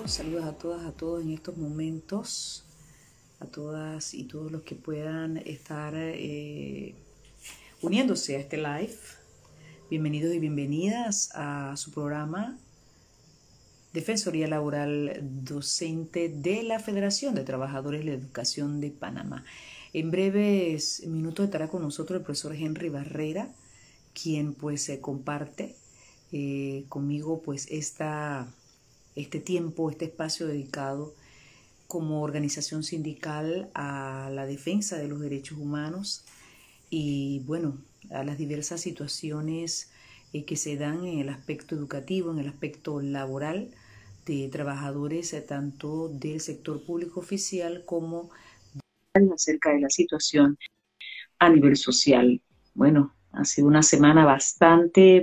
Saludos a todas, a todos en estos momentos, a todas y todos los que puedan estar uniéndose a este live. Bienvenidos y bienvenidas a su programa Defensoría Laboral Docente de la Federación de Trabajadores de la Educación de Panamá. En breves minutos estará con nosotros el profesor Henry Barrera, quien pues comparte conmigo pues este tiempo, este espacio dedicado como organización sindical a la defensa de los derechos humanos y bueno, a las diversas situaciones que se dan en el aspecto educativo, en el aspecto laboral de trabajadores tanto del sector público oficial como acerca de la situación a nivel social. Bueno, ha sido una semana bastante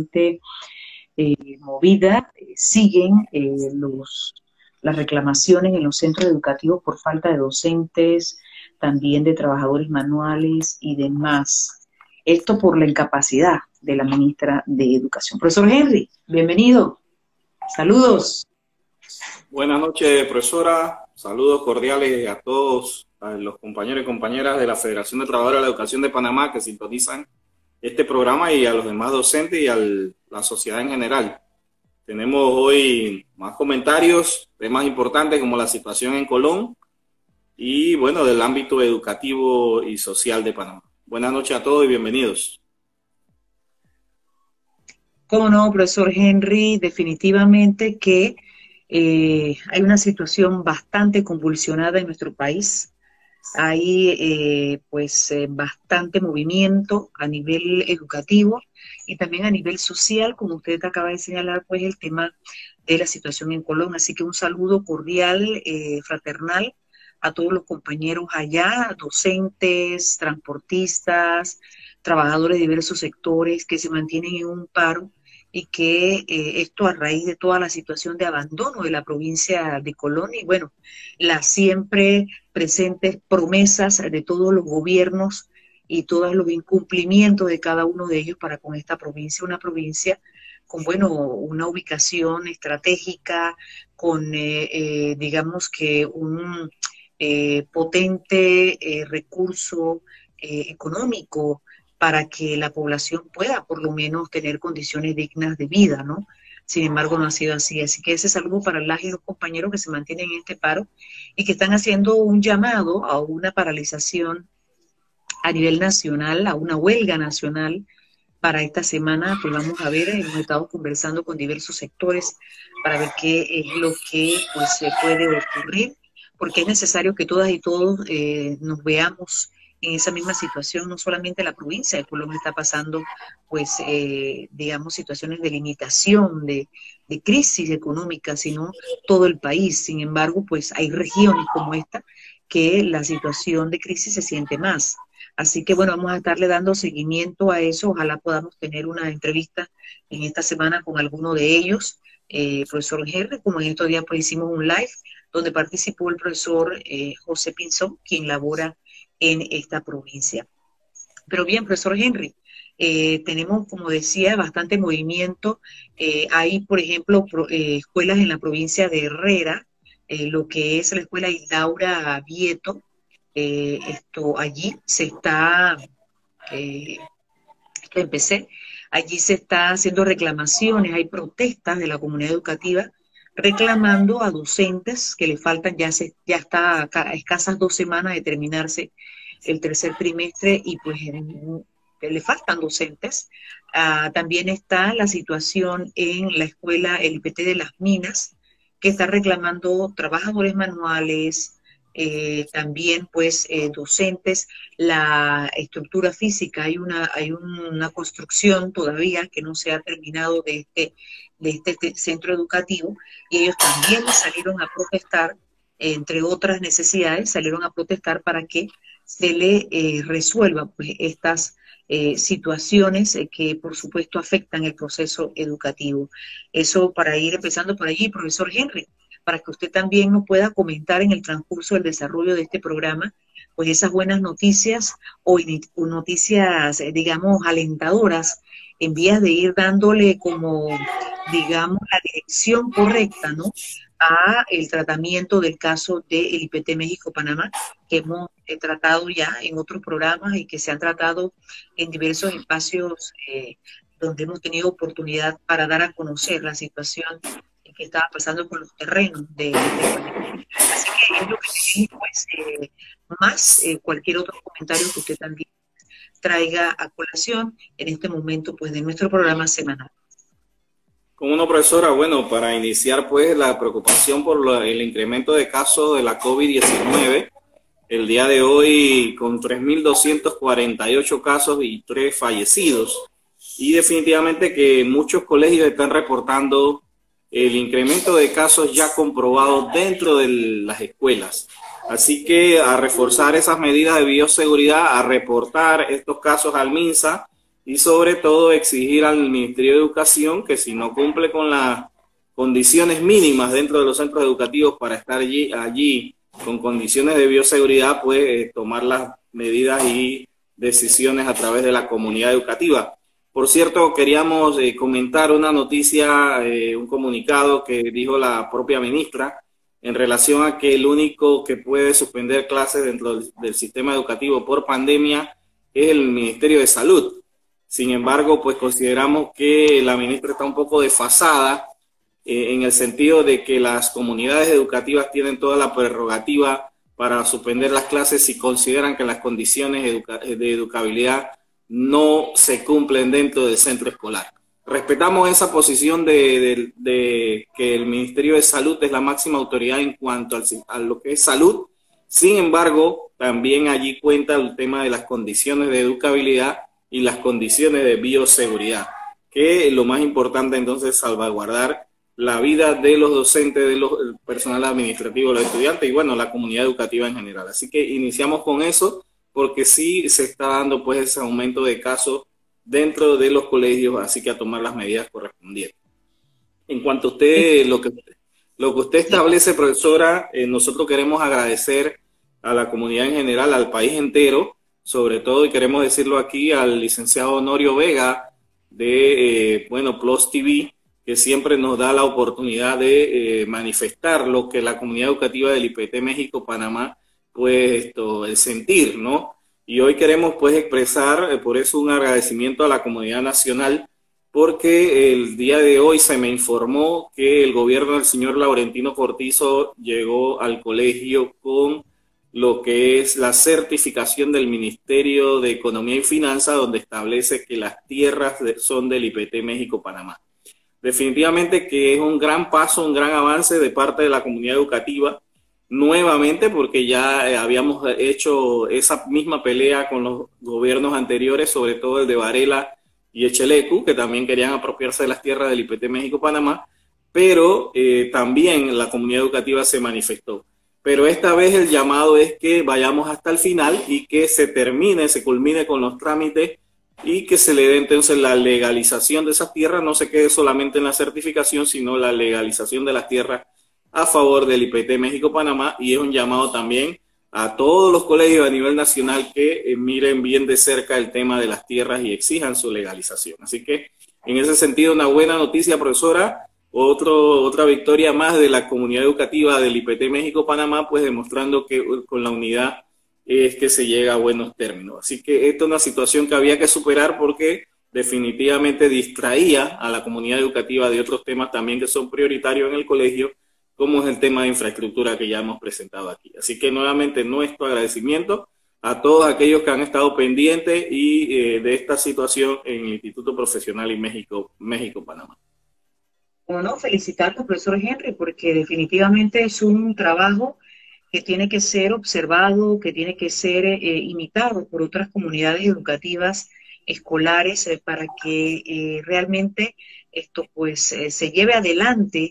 movida. Siguen las reclamaciones en los centros educativos por falta de docentes, también de trabajadores manuales y demás. Esto por la incapacidad de la ministra de Educación. Profesor Henry, bienvenido. Saludos. Buenas noches, profesora. Saludos cordiales a todos a los compañeros y compañeras de la Federación de Trabajadores de la Educación de Panamá que sintonizan este programa y a los demás docentes y a la sociedad en general. Tenemos hoy más comentarios, temas importantes como la situación en Colón y, bueno, del ámbito educativo y social de Panamá. Buenas noches a todos y bienvenidos. Cómo no, profesor Henry, definitivamente que hay una situación bastante convulsionada en nuestro país. Hay bastante movimiento a nivel educativo y también a nivel social, como usted acaba de señalar, pues el tema de la situación en Colón. Así que un saludo cordial, fraternal a todos los compañeros allá, docentes, transportistas, trabajadores de diversos sectores que se mantienen en un paro y que esto a raíz de toda la situación de abandono de la provincia de Colón y bueno, las siempre presentes promesas de todos los gobiernos y todos los incumplimientos de cada uno de ellos para con esta provincia, una provincia con, bueno, una ubicación estratégica, con, digamos que un potente recurso económico para que la población pueda por lo menos tener condiciones dignas de vida, ¿no? Sin embargo, no ha sido así. Así que ese saludo para las y los compañeros que se mantienen en este paro y que están haciendo un llamado a una paralización a nivel nacional, a una huelga nacional para esta semana. Pues vamos a ver, hemos estado conversando con diversos sectores para ver qué es lo que pues se puede ocurrir, porque es necesario que todas y todos nos veamos en esa misma situación. No solamente la provincia de Colón está pasando, pues, digamos, situaciones de limitación, de crisis económica, sino todo el país. Sin embargo, pues hay regiones como esta que la situación de crisis se siente más. Así que, bueno, vamos a estarle dando seguimiento a eso. Ojalá podamos tener una entrevista en esta semana con alguno de ellos. Profesor Henry, como en estos días pues hicimos un live donde participó el profesor José Pinzón, quien labora en esta provincia. Pero bien, profesor Henry, tenemos, como decía, bastante movimiento. Hay, por ejemplo, escuelas en la provincia de Herrera, lo que es la escuela Isaura Vieto. Allí se está, allí se está haciendo reclamaciones, hay protestas de la comunidad educativa reclamando a docentes que le faltan, ya está a escasas 2 semanas de terminarse el tercer trimestre y pues le faltan docentes. También está la situación en la escuela, el IPT de las Minas, que está reclamando trabajadores manuales, también pues docentes, la estructura física, hay una construcción todavía que no se ha terminado de este centro educativo y ellos también salieron a protestar, entre otras necesidades, salieron a protestar para que se le resuelvan pues estas situaciones que por supuesto afectan el proceso educativo. Eso para ir empezando por allí, profesor Henry, para que usted también nos pueda comentar en el transcurso del desarrollo de este programa, pues esas buenas noticias o noticias, digamos, alentadoras, en vías de ir dándole como digamos, la dirección correcta, ¿no?, a el tratamiento del caso del IPT México-Panamá, que hemos tratado ya en otros programas y que se han tratado en diversos espacios donde hemos tenido oportunidad para dar a conocer la situación que estaba pasando con los terrenos de Panamá. Así que es lo que tenemos, pues, más cualquier otro comentario que usted también traiga a colación en este momento, pues, de nuestro programa semanal. Como una profesora, bueno, para iniciar, pues, la preocupación por el incremento de casos de la COVID-19, el día de hoy con 3.248 casos y 3 fallecidos, y definitivamente que muchos colegios están reportando el incremento de casos ya comprobados dentro de las escuelas. Así que a reforzar esas medidas de bioseguridad, a reportar estos casos al MINSA, y sobre todo exigir al Ministerio de Educación que si no cumple con las condiciones mínimas dentro de los centros educativos para estar allí con condiciones de bioseguridad, pues tomar las medidas y decisiones a través de la comunidad educativa. Por cierto, queríamos comentar una noticia, un comunicado que dijo la propia ministra en relación a que el único que puede suspender clases dentro del sistema educativo por pandemia es el Ministerio de Salud. Sin embargo, pues consideramos que la ministra está un poco desfasada en el sentido de que las comunidades educativas tienen toda la prerrogativa para suspender las clases si consideran que las condiciones de educabilidad no se cumplen dentro del centro escolar. Respetamos esa posición de que el Ministerio de Salud es la máxima autoridad en cuanto a lo que es salud. Sin embargo, también allí cuenta el tema de las condiciones de educabilidad y las condiciones de bioseguridad, que lo más importante entonces es salvaguardar la vida de los docentes, del personal administrativo, los estudiantes y bueno, la comunidad educativa en general. Así que iniciamos con eso porque sí se está dando pues ese aumento de casos dentro de los colegios, así que a tomar las medidas correspondientes. En cuanto a usted, lo que usted establece, profesora, nosotros queremos agradecer a la comunidad en general, al país entero, sobre todo, y queremos decirlo aquí, al licenciado Honorio Vega de, Plus TV, que siempre nos da la oportunidad de manifestar lo que la comunidad educativa del IPT México-Panamá, pues, el sentir, ¿no? Y hoy queremos, pues, expresar, por eso, un agradecimiento a la comunidad nacional, porque el día de hoy se me informó que el gobierno del señor Laurentino Cortizo llegó al colegio con lo que es la certificación del Ministerio de Economía y Finanzas, donde establece que las tierras son del IPT México-Panamá. Definitivamente que es un gran paso, un gran avance de parte de la comunidad educativa, nuevamente porque ya habíamos hecho esa misma pelea con los gobiernos anteriores, sobre todo el de Varela y Echelecu, que también querían apropiarse de las tierras del IPT México-Panamá, pero también la comunidad educativa se manifestó. Pero esta vez el llamado es que vayamos hasta el final y que se culmine con los trámites y que se le dé entonces la legalización de esas tierras, no se quede solamente en la certificación, sino la legalización de las tierras a favor del IPT México-Panamá, y es un llamado también a todos los colegios a nivel nacional que miren bien de cerca el tema de las tierras y exijan su legalización. Así que en ese sentido, una buena noticia, profesora. Otra victoria más de la comunidad educativa del IPT México-Panamá, pues demostrando que con la unidad es que se llega a buenos términos. Así que esta es una situación que había que superar porque definitivamente distraía a la comunidad educativa de otros temas también que son prioritarios en el colegio, como es el tema de infraestructura que ya hemos presentado aquí. Así que nuevamente nuestro agradecimiento a todos aquellos que han estado pendientes y de esta situación en el Instituto Profesional y México-Panamá. Bueno, felicitarlo, profesor Henry, porque definitivamente es un trabajo que tiene que ser observado, que tiene que ser imitado por otras comunidades educativas escolares para que realmente esto pues se lleve adelante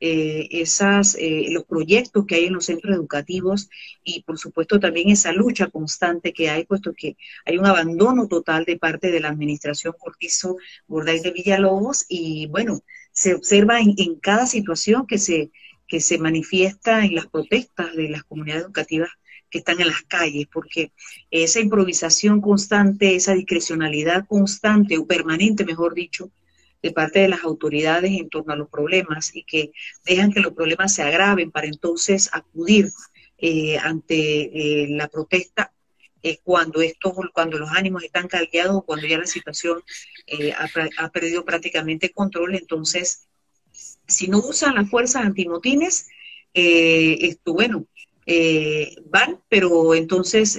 los proyectos que hay en los centros educativos y por supuesto también esa lucha constante que hay, puesto que hay un abandono total de parte de la administración Cortizo Gorday de Villalobos y bueno, se observa en cada situación que se manifiesta en las protestas de las comunidades educativas que están en las calles, porque esa improvisación constante, esa discrecionalidad constante o permanente, mejor dicho, de parte de las autoridades en torno a los problemas y que dejan que los problemas se agraven para entonces acudir ante la protesta cuando los ánimos están caldeados o cuando ya la situación ha perdido prácticamente control. Entonces, si no usan las fuerzas antimotines, bueno, van, pero entonces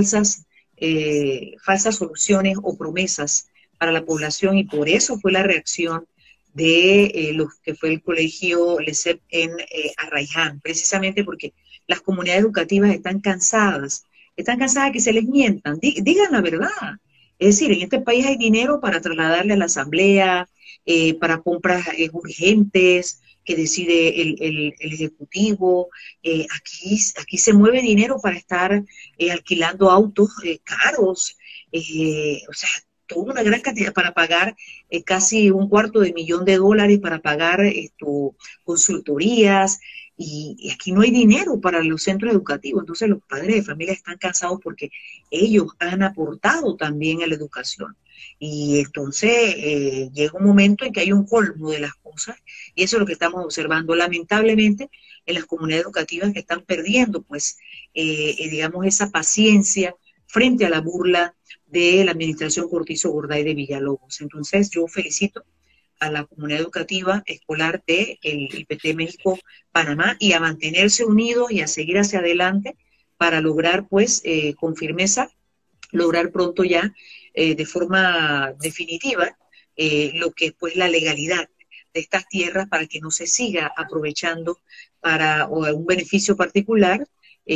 falsas soluciones o promesas para la población, y por eso fue la reacción de lo que fue el colegio LESEP en Arraiján, precisamente porque las comunidades educativas están cansadas de que se les mientan, digan la verdad. Es decir, en este país hay dinero para trasladarle a la asamblea, para compras urgentes que decide el Ejecutivo. Aquí se mueve dinero para estar alquilando autos caros, o sea, toda una gran cantidad para pagar casi $250,000 para pagar consultorías. Y aquí no hay dinero para los centros educativos. Entonces los padres de familia están cansados porque ellos han aportado también a la educación. Y entonces llega un momento en que hay un colmo de las cosas, y eso es lo que estamos observando lamentablemente en las comunidades educativas, que están perdiendo pues digamos esa paciencia frente a la burla de la administración Cortizo Gorday de Villalobos. Entonces yo felicito a la comunidad educativa escolar del IPT México Panamá, y a mantenerse unidos y a seguir hacia adelante para lograr pues con firmeza, lograr pronto ya de forma definitiva lo que es pues la legalidad de estas tierras, para que no se siga aprovechando para un beneficio particular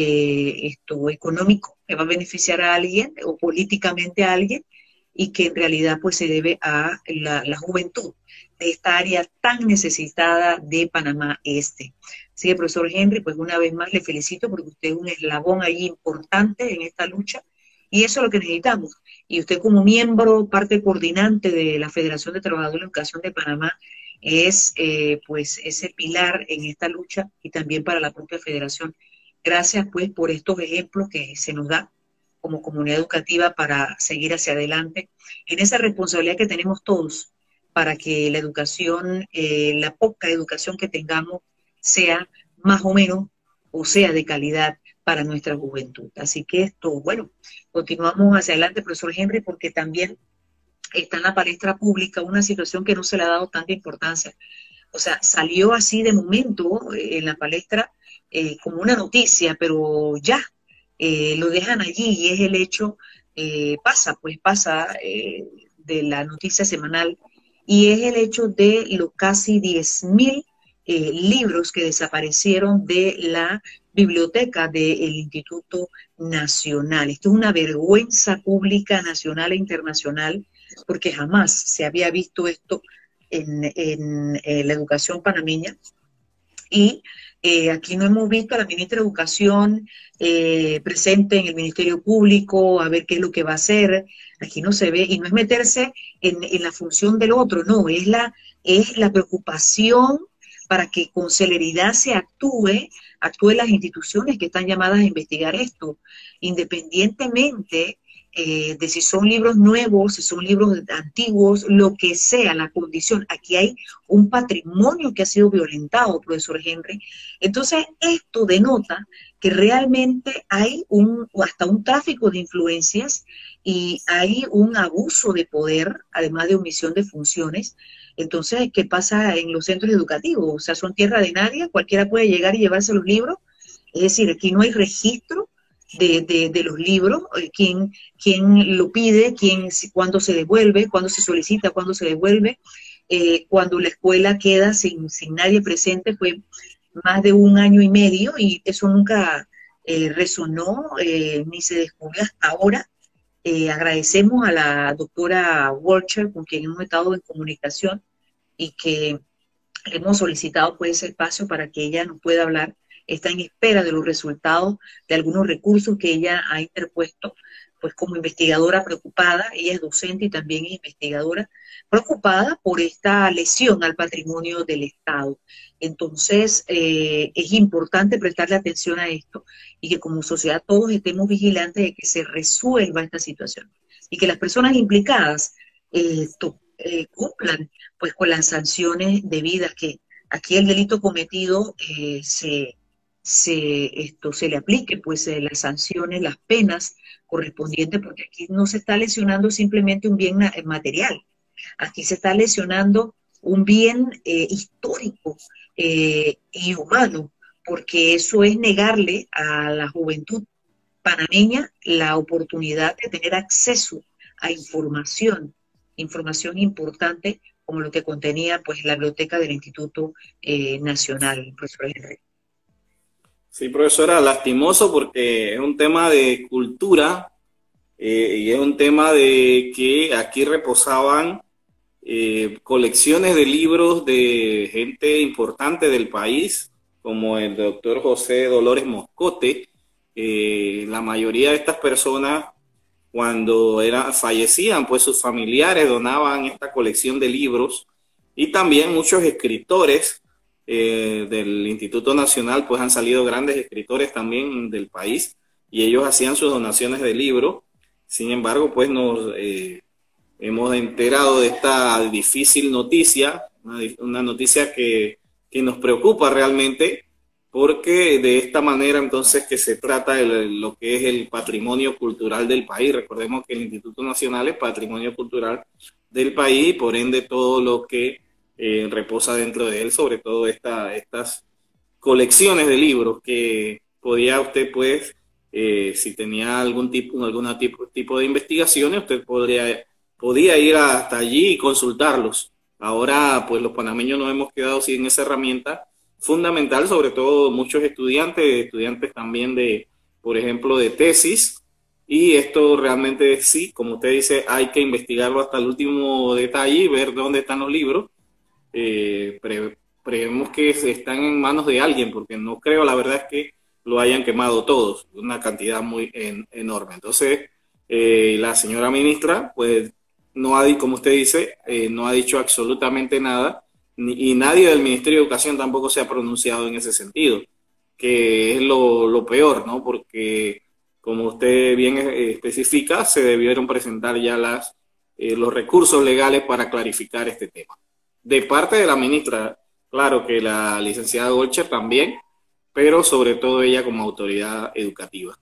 económico que va a beneficiar a alguien o políticamente a alguien, y que en realidad pues se debe a la juventud de esta área tan necesitada de Panamá Este. Así que, profesor Henry, pues una vez más le felicito porque usted es un eslabón ahí importante en esta lucha, y eso es lo que necesitamos. Y usted como miembro, parte coordinante de la Federación de Trabajadores de Educación de Panamá, es pues ese pilar en esta lucha, y también para la propia federación. Gracias pues por estos ejemplos que se nos da como comunidad educativa para seguir hacia adelante en esa responsabilidad que tenemos todos para que la educación, la poca educación que tengamos, sea más o menos, o sea de calidad para nuestra juventud. Así que bueno, continuamos hacia adelante, profesor Henry, porque también está en la palestra pública una situación que no se le ha dado tanta importancia. O sea, salió así de momento en la palestra como una noticia, pero ya lo dejan allí, y es el hecho, pasa de la noticia semanal, y es el hecho de los casi 10.000 libros que desaparecieron de la biblioteca del Instituto Nacional. Esto es una vergüenza pública nacional e internacional, porque jamás se había visto esto en la educación panameña. Y aquí no hemos visto a la ministra de Educación presente en el Ministerio Público a ver qué es lo que va a hacer. Aquí no se ve, y no es meterse en la función del otro, no, es la preocupación para que con celeridad se actúen las instituciones que están llamadas a investigar esto, independientemente de si son libros nuevos, si son libros antiguos, lo que sea la condición. Aquí hay un patrimonio que ha sido violentado, profesor Henry. Entonces, esto denota que realmente hay hasta un tráfico de influencias, y hay un abuso de poder, además de omisión de funciones. Entonces, ¿qué pasa en los centros educativos? O sea, son tierra de nadie, cualquiera puede llegar y llevarse los libros. Es decir, aquí no hay registro de los libros, quién lo pide, cuándo se devuelve, cuándo se solicita, cuándo se devuelve. Cuando la escuela queda sin nadie presente, fue más de 1 año y medio, y eso nunca resonó ni se descubrió hasta ahora. Agradecemos a la doctora Walcher, con quien hemos estado en comunicación, y que hemos solicitado pues ese espacio para que ella nos pueda hablar. Está en espera de los resultados de algunos recursos que ella ha interpuesto, pues como investigadora preocupada. Ella es docente y también es investigadora, preocupada por esta lesión al patrimonio del Estado. Entonces, es importante prestarle atención a esto, y que como sociedad todos estemos vigilantes de que se resuelva esta situación, y que las personas implicadas cumplan pues con las sanciones debidas, que aquí el delito cometido se le aplique pues las sanciones, las penas correspondientes, porque aquí no se está lesionando simplemente un bien material, aquí se está lesionando un bien histórico y humano, porque eso es negarle a la juventud panameña la oportunidad de tener acceso a información importante como lo que contenía pues la biblioteca del Instituto Nacional, profesor Henry. Sí, profesora, lastimoso porque es un tema de cultura y es un tema de que aquí reposaban colecciones de libros de gente importante del país, como el doctor José Dolores Moscote. La mayoría de estas personas, cuando fallecían, pues sus familiares donaban esta colección de libros, y también muchos escritores del Instituto Nacional, pues han salido grandes escritores también del país, y ellos hacían sus donaciones de libros. Sin embargo, pues nos hemos enterado de esta difícil noticia, una noticia que nos preocupa realmente, porque de esta manera entonces que se trata de lo que es el patrimonio cultural del país. Recordemos que el Instituto Nacional es patrimonio cultural del país, y por ende todo lo que reposa dentro de él, sobre todo estas colecciones de libros que podía usted, pues, si tenía algún tipo de investigaciones, usted podía ir hasta allí y consultarlos. Ahora, pues los panameños nos hemos quedado sin esa herramienta fundamental, sobre todo muchos estudiantes también de, por ejemplo, de tesis, y esto realmente sí, como usted dice, hay que investigarlo hasta el último detalle y ver dónde están los libros. Creemos que están en manos de alguien, porque no creo, la verdad es que lo hayan quemado todos, una cantidad muy enorme. Entonces, la señora ministra, pues, no ha, como usted dice, no ha dicho absolutamente nada, y nadie del Ministerio de Educación tampoco se ha pronunciado en ese sentido, que es lo peor, ¿no? Porque, como usted bien especifica, se debieron presentar ya los recursos legales para clarificar este tema. De parte de la ministra, claro que la licenciada Golcher también, pero sobre todo ella como autoridad educativa.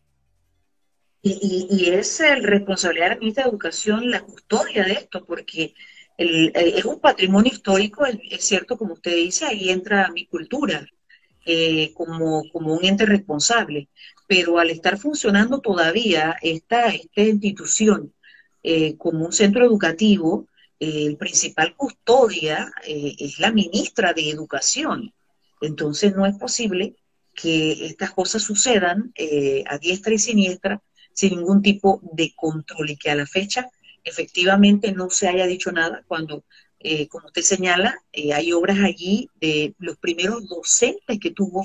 Y es el responsabilidad de la ministra de Educación la custodia de esto, porque es un patrimonio histórico, es cierto, como usted dice, ahí entra mi cultura como un ente responsable, pero al estar funcionando todavía esta institución como un centro educativo, el principal custodia es la ministra de Educación. Entonces no es posible que estas cosas sucedan a diestra y siniestra sin ningún tipo de control, y que a la fecha efectivamente no se haya dicho nada cuando, como usted señala, hay obras allí de los primeros docentes que tuvo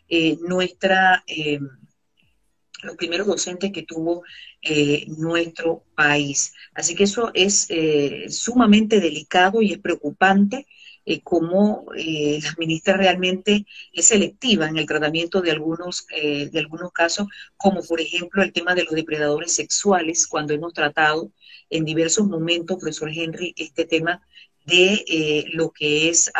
los primeros docentes que tuvo nuestro país. Así que eso es sumamente delicado y es preocupante cómo la ministra realmente es selectiva en el tratamiento de algunos casos, como por ejemplo el tema de los depredadores sexuales, cuando hemos tratado en diversos momentos, profesor Henry, este tema de lo que es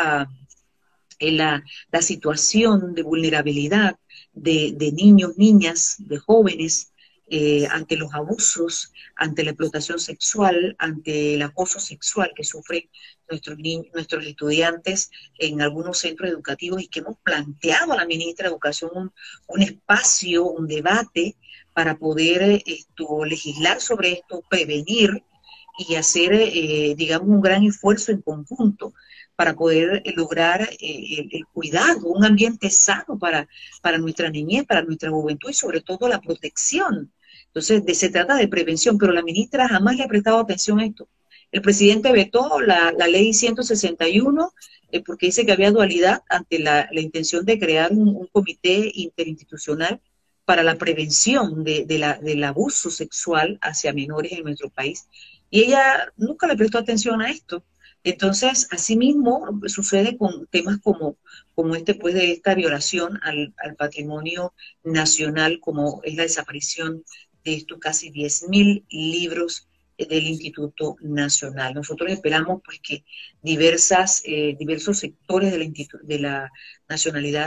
la situación de vulnerabilidad de niños, niñas, de jóvenes, ante los abusos, ante la explotación sexual, ante el acoso sexual que sufren nuestros estudiantes en algunos centros educativos, y que hemos planteado a la ministra de Educación un espacio, un debate para poder legislar sobre esto, prevenir y hacer, digamos, un gran esfuerzo en conjunto para poder lograr el cuidado, un ambiente sano para nuestra niñez, para nuestra juventud, y sobre todo la protección. Entonces, se trata de prevención, pero la ministra jamás le ha prestado atención a esto. El presidente vetó la ley 161 porque dice que había dualidad ante la intención de crear un comité interinstitucional para la prevención del abuso sexual hacia menores en nuestro país. Y ella nunca le prestó atención a esto. Entonces, asimismo, sucede con temas como este, pues, de esta violación al patrimonio nacional, como es la desaparición de estos casi 10.000 libros del Instituto Nacional. Nosotros esperamos pues que diversos sectores de la nacionalidad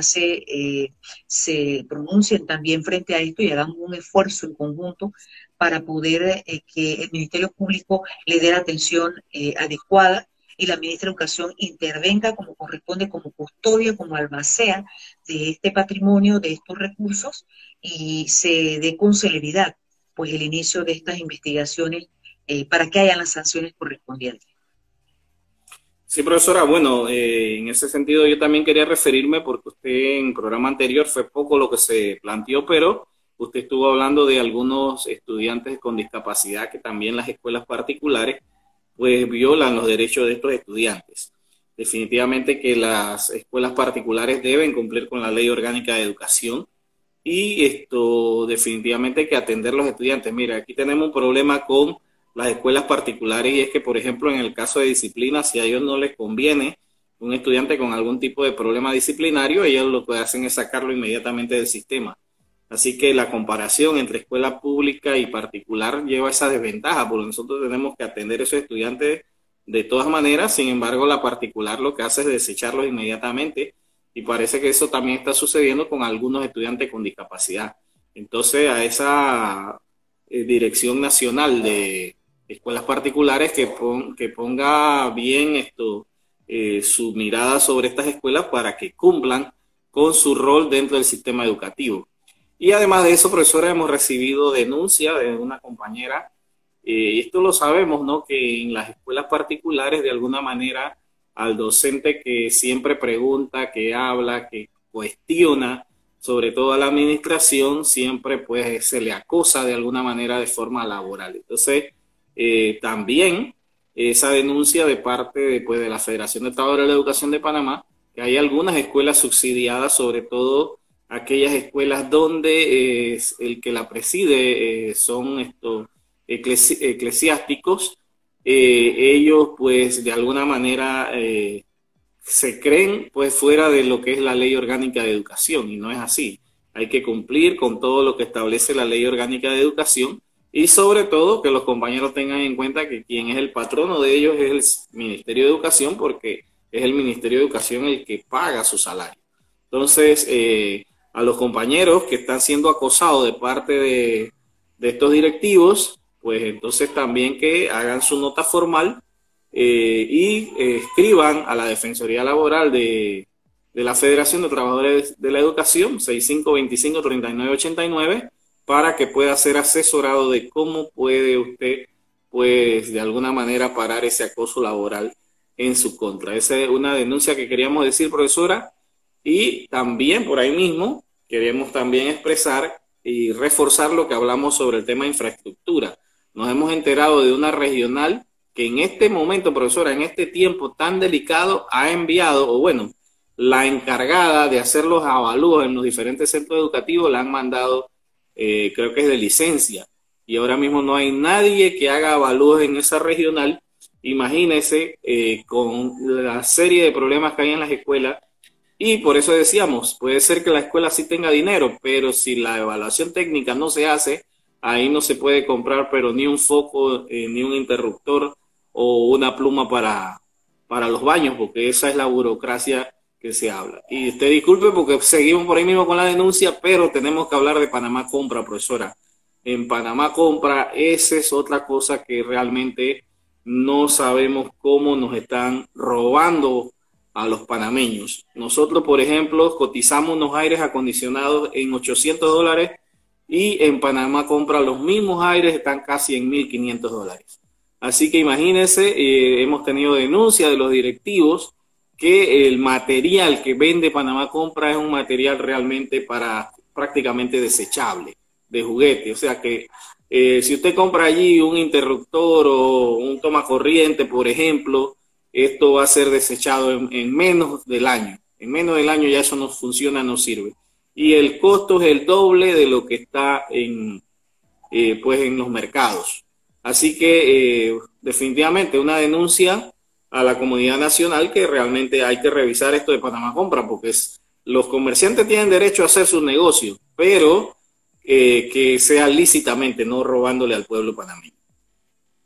se pronuncien también frente a esto y hagan un esfuerzo en conjunto para poder que el Ministerio Público le dé la atención adecuada y la ministra de Educación intervenga como corresponde, como custodia, como albacea de este patrimonio, de estos recursos, y se dé con celeridad pues el inicio de estas investigaciones para que hayan las sanciones correspondientes. Sí, profesora, bueno, en ese sentido yo también quería referirme, porque usted en el programa anterior fue poco lo que se planteó, pero usted estuvo hablando de algunos estudiantes con discapacidad, que también las escuelas particulares pues violan los derechos de estos estudiantes. Definitivamente que las escuelas particulares deben cumplir con la Ley Orgánica de Educación, y esto definitivamente hay que atender a los estudiantes. Mira, aquí tenemos un problema con las escuelas particulares, y es que, por ejemplo, en el caso de disciplina, si a ellos no les conviene un estudiante con algún tipo de problema disciplinario, ellos lo que hacen es sacarlo inmediatamente del sistema. Así que la comparación entre escuela pública y particular lleva esa desventaja, porque nosotros tenemos que atender a esos estudiantes de todas maneras. Sin embargo, la particular lo que hace es desecharlos inmediatamente, y parece que eso también está sucediendo con algunos estudiantes con discapacidad. Entonces, a esa Dirección Nacional de Escuelas Particulares que ponga bien su mirada sobre estas escuelas para que cumplan con su rol dentro del sistema educativo. Y además de eso, profesora, hemos recibido denuncia de una compañera, y esto lo sabemos, ¿no?, que en las escuelas particulares, de alguna manera, al docente que siempre pregunta, que habla, que cuestiona, sobre todo a la administración, siempre pues se le acosa de alguna manera de forma laboral. Entonces, también esa denuncia de parte de la Federación de Trabajadores de la Educación de Panamá, que hay algunas escuelas subsidiadas, sobre todo aquellas escuelas donde el que la preside son eclesiásticos. Ellos pues de alguna manera se creen pues fuera de lo que es la Ley Orgánica de Educación, y no es así. Hay que cumplir con todo lo que establece la Ley Orgánica de Educación, y sobre todo que los compañeros tengan en cuenta que quien es el patrono de ellos es el Ministerio de Educación, porque es el Ministerio de Educación el que paga su salario. Entonces, a los compañeros que están siendo acosados de parte de estos directivos, pues entonces también que hagan su nota formal y escriban a la Defensoría Laboral de la Federación de Trabajadores de la Educación, 6525-3989, para que pueda ser asesorado de cómo puede usted, pues, de alguna manera parar ese acoso laboral en su contra. Esa es una denuncia que queríamos decir, profesora, y también por ahí mismo queremos también expresar y reforzar lo que hablamos sobre el tema de infraestructura. Nos hemos enterado de una regional que en este momento, profesora, en este tiempo tan delicado, ha enviado, o bueno, la encargada de hacer los avalúos en los diferentes centros educativos la han mandado, creo que es de licencia, y ahora mismo no hay nadie que haga avalúos en esa regional. Imagínese con la serie de problemas que hay en las escuelas, y por eso decíamos, puede ser que la escuela sí tenga dinero, pero si la evaluación técnica no se hace, ahí no se puede comprar pero ni un foco, ni un interruptor o una pluma para los baños, porque esa es la burocracia que se habla. Y usted disculpe porque seguimos por ahí mismo con la denuncia, pero tenemos que hablar de Panamá Compra, profesora. En Panamá Compra, esa es otra cosa que realmente no sabemos cómo nos están robando a los panameños. Nosotros, por ejemplo, cotizamos unos aires acondicionados en $800, y en Panamá Compra los mismos aires están casi en $1.500. Así que imagínense, hemos tenido denuncias de los directivos que el material que vende Panamá Compra es un material realmente prácticamente desechable, de juguete. O sea que si usted compra allí un interruptor o un tomacorriente, por ejemplo, esto va a ser desechado en menos del año. En menos del año ya eso no funciona, no sirve. Y el costo es el doble de lo que está pues en los mercados. Así que definitivamente una denuncia a la comunidad nacional, que realmente hay que revisar esto de Panamá Compra, porque los comerciantes tienen derecho a hacer sus negocios, pero que sea lícitamente, no robándole al pueblo panameño.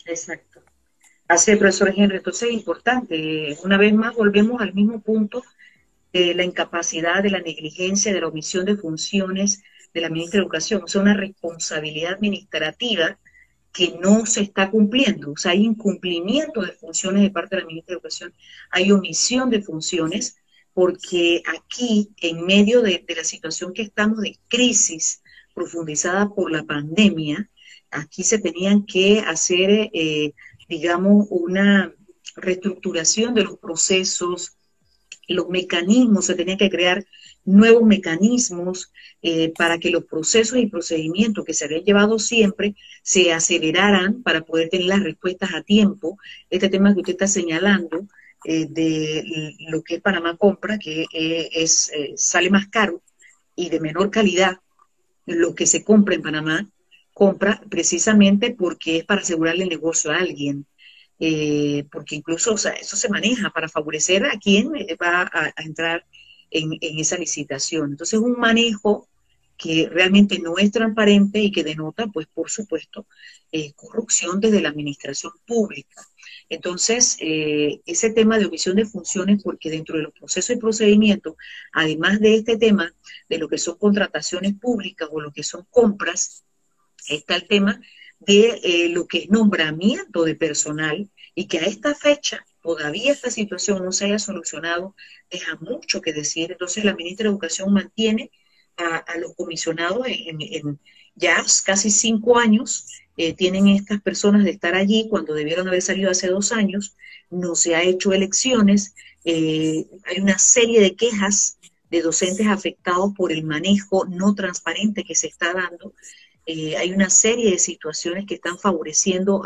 Exacto. Así es, profesor Henry. Entonces es importante. Una vez más volvemos al mismo punto de la incapacidad, de la negligencia, de la omisión de funciones de la ministra de Educación. O sea, una responsabilidad administrativa que no se está cumpliendo. O sea, hay incumplimiento de funciones de parte de la ministra de Educación, hay omisión de funciones, porque aquí, en medio de la situación que estamos de crisis profundizada por la pandemia, aquí se tenían que hacer, digamos, una reestructuración de los procesos, los mecanismos, se tenían que crear nuevos mecanismos para que los procesos y procedimientos que se habían llevado siempre se aceleraran para poder tener las respuestas a tiempo. Este tema que usted está señalando de lo que es Panamá Compra, que sale más caro y de menor calidad lo que se compra en Panamá, compra precisamente porque es para asegurarle el negocio a alguien. Porque incluso, o sea, eso se maneja para favorecer a quien va a entrar en esa licitación. Entonces, un manejo que realmente no es transparente y que denota, pues, por supuesto, corrupción desde la administración pública. Entonces, ese tema de omisión de funciones, porque dentro de los procesos y procedimientos, además de este tema de lo que son contrataciones públicas o lo que son compras, está el tema de lo que es nombramiento de personal y que a esta fecha todavía esta situación no se haya solucionado, deja mucho que decir. Entonces la ministra de Educación mantiene a los comisionados en ya casi 5 años, tienen estas personas de estar allí cuando debieron haber salido hace 2 años, no se ha hecho elecciones, hay una serie de quejas de docentes afectados por el manejo no transparente que se está dando. Hay una serie de situaciones que están favoreciendo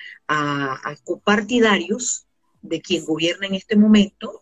a copartidarios de quien gobierna en este momento,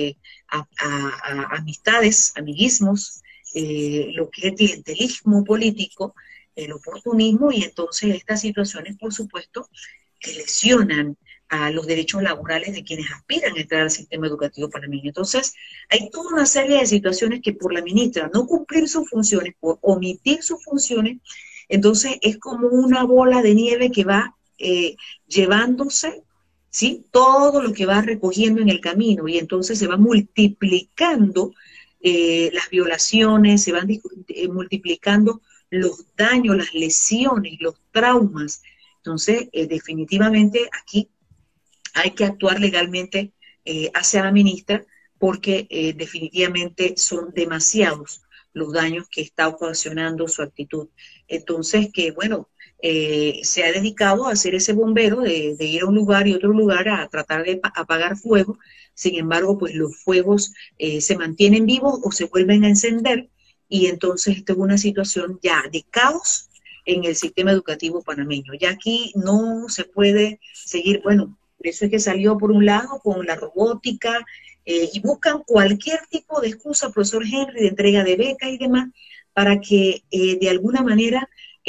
a amistades, amiguismos, lo que es el clientelismo político, el oportunismo, y entonces estas situaciones, por supuesto, que lesionan a los derechos laborales de quienes aspiran a entrar al sistema educativo panameño. Entonces, hay toda una serie de situaciones que por la ministra no cumplir sus funciones, por omitir sus funciones, entonces es como una bola de nieve que va llevándose, ¿sí?, todo lo que va recogiendo en el camino, y entonces se va multiplicando las violaciones, se van multiplicando los daños, las lesiones, los traumas. Entonces, definitivamente aquí hay que actuar legalmente hacia la ministra, porque definitivamente son demasiados los daños que está ocasionando su actitud. Entonces, que bueno, se ha dedicado a hacer ese bombero de ir a un lugar y otro lugar a tratar de apagar fuego. Sin embargo, pues los fuegos se mantienen vivos o se vuelven a encender, y entonces esto es una situación ya de caos en el sistema educativo panameño. Ya aquí no se puede seguir, bueno, por eso es que salió por un lado con la robótica, y buscan cualquier tipo de excusa, profesor Henry, de entrega de becas y demás, para que de alguna manera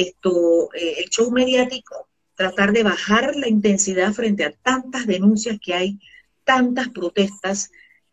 el show mediático, tratar de bajar la intensidad frente a tantas denuncias que hay, tantas protestas.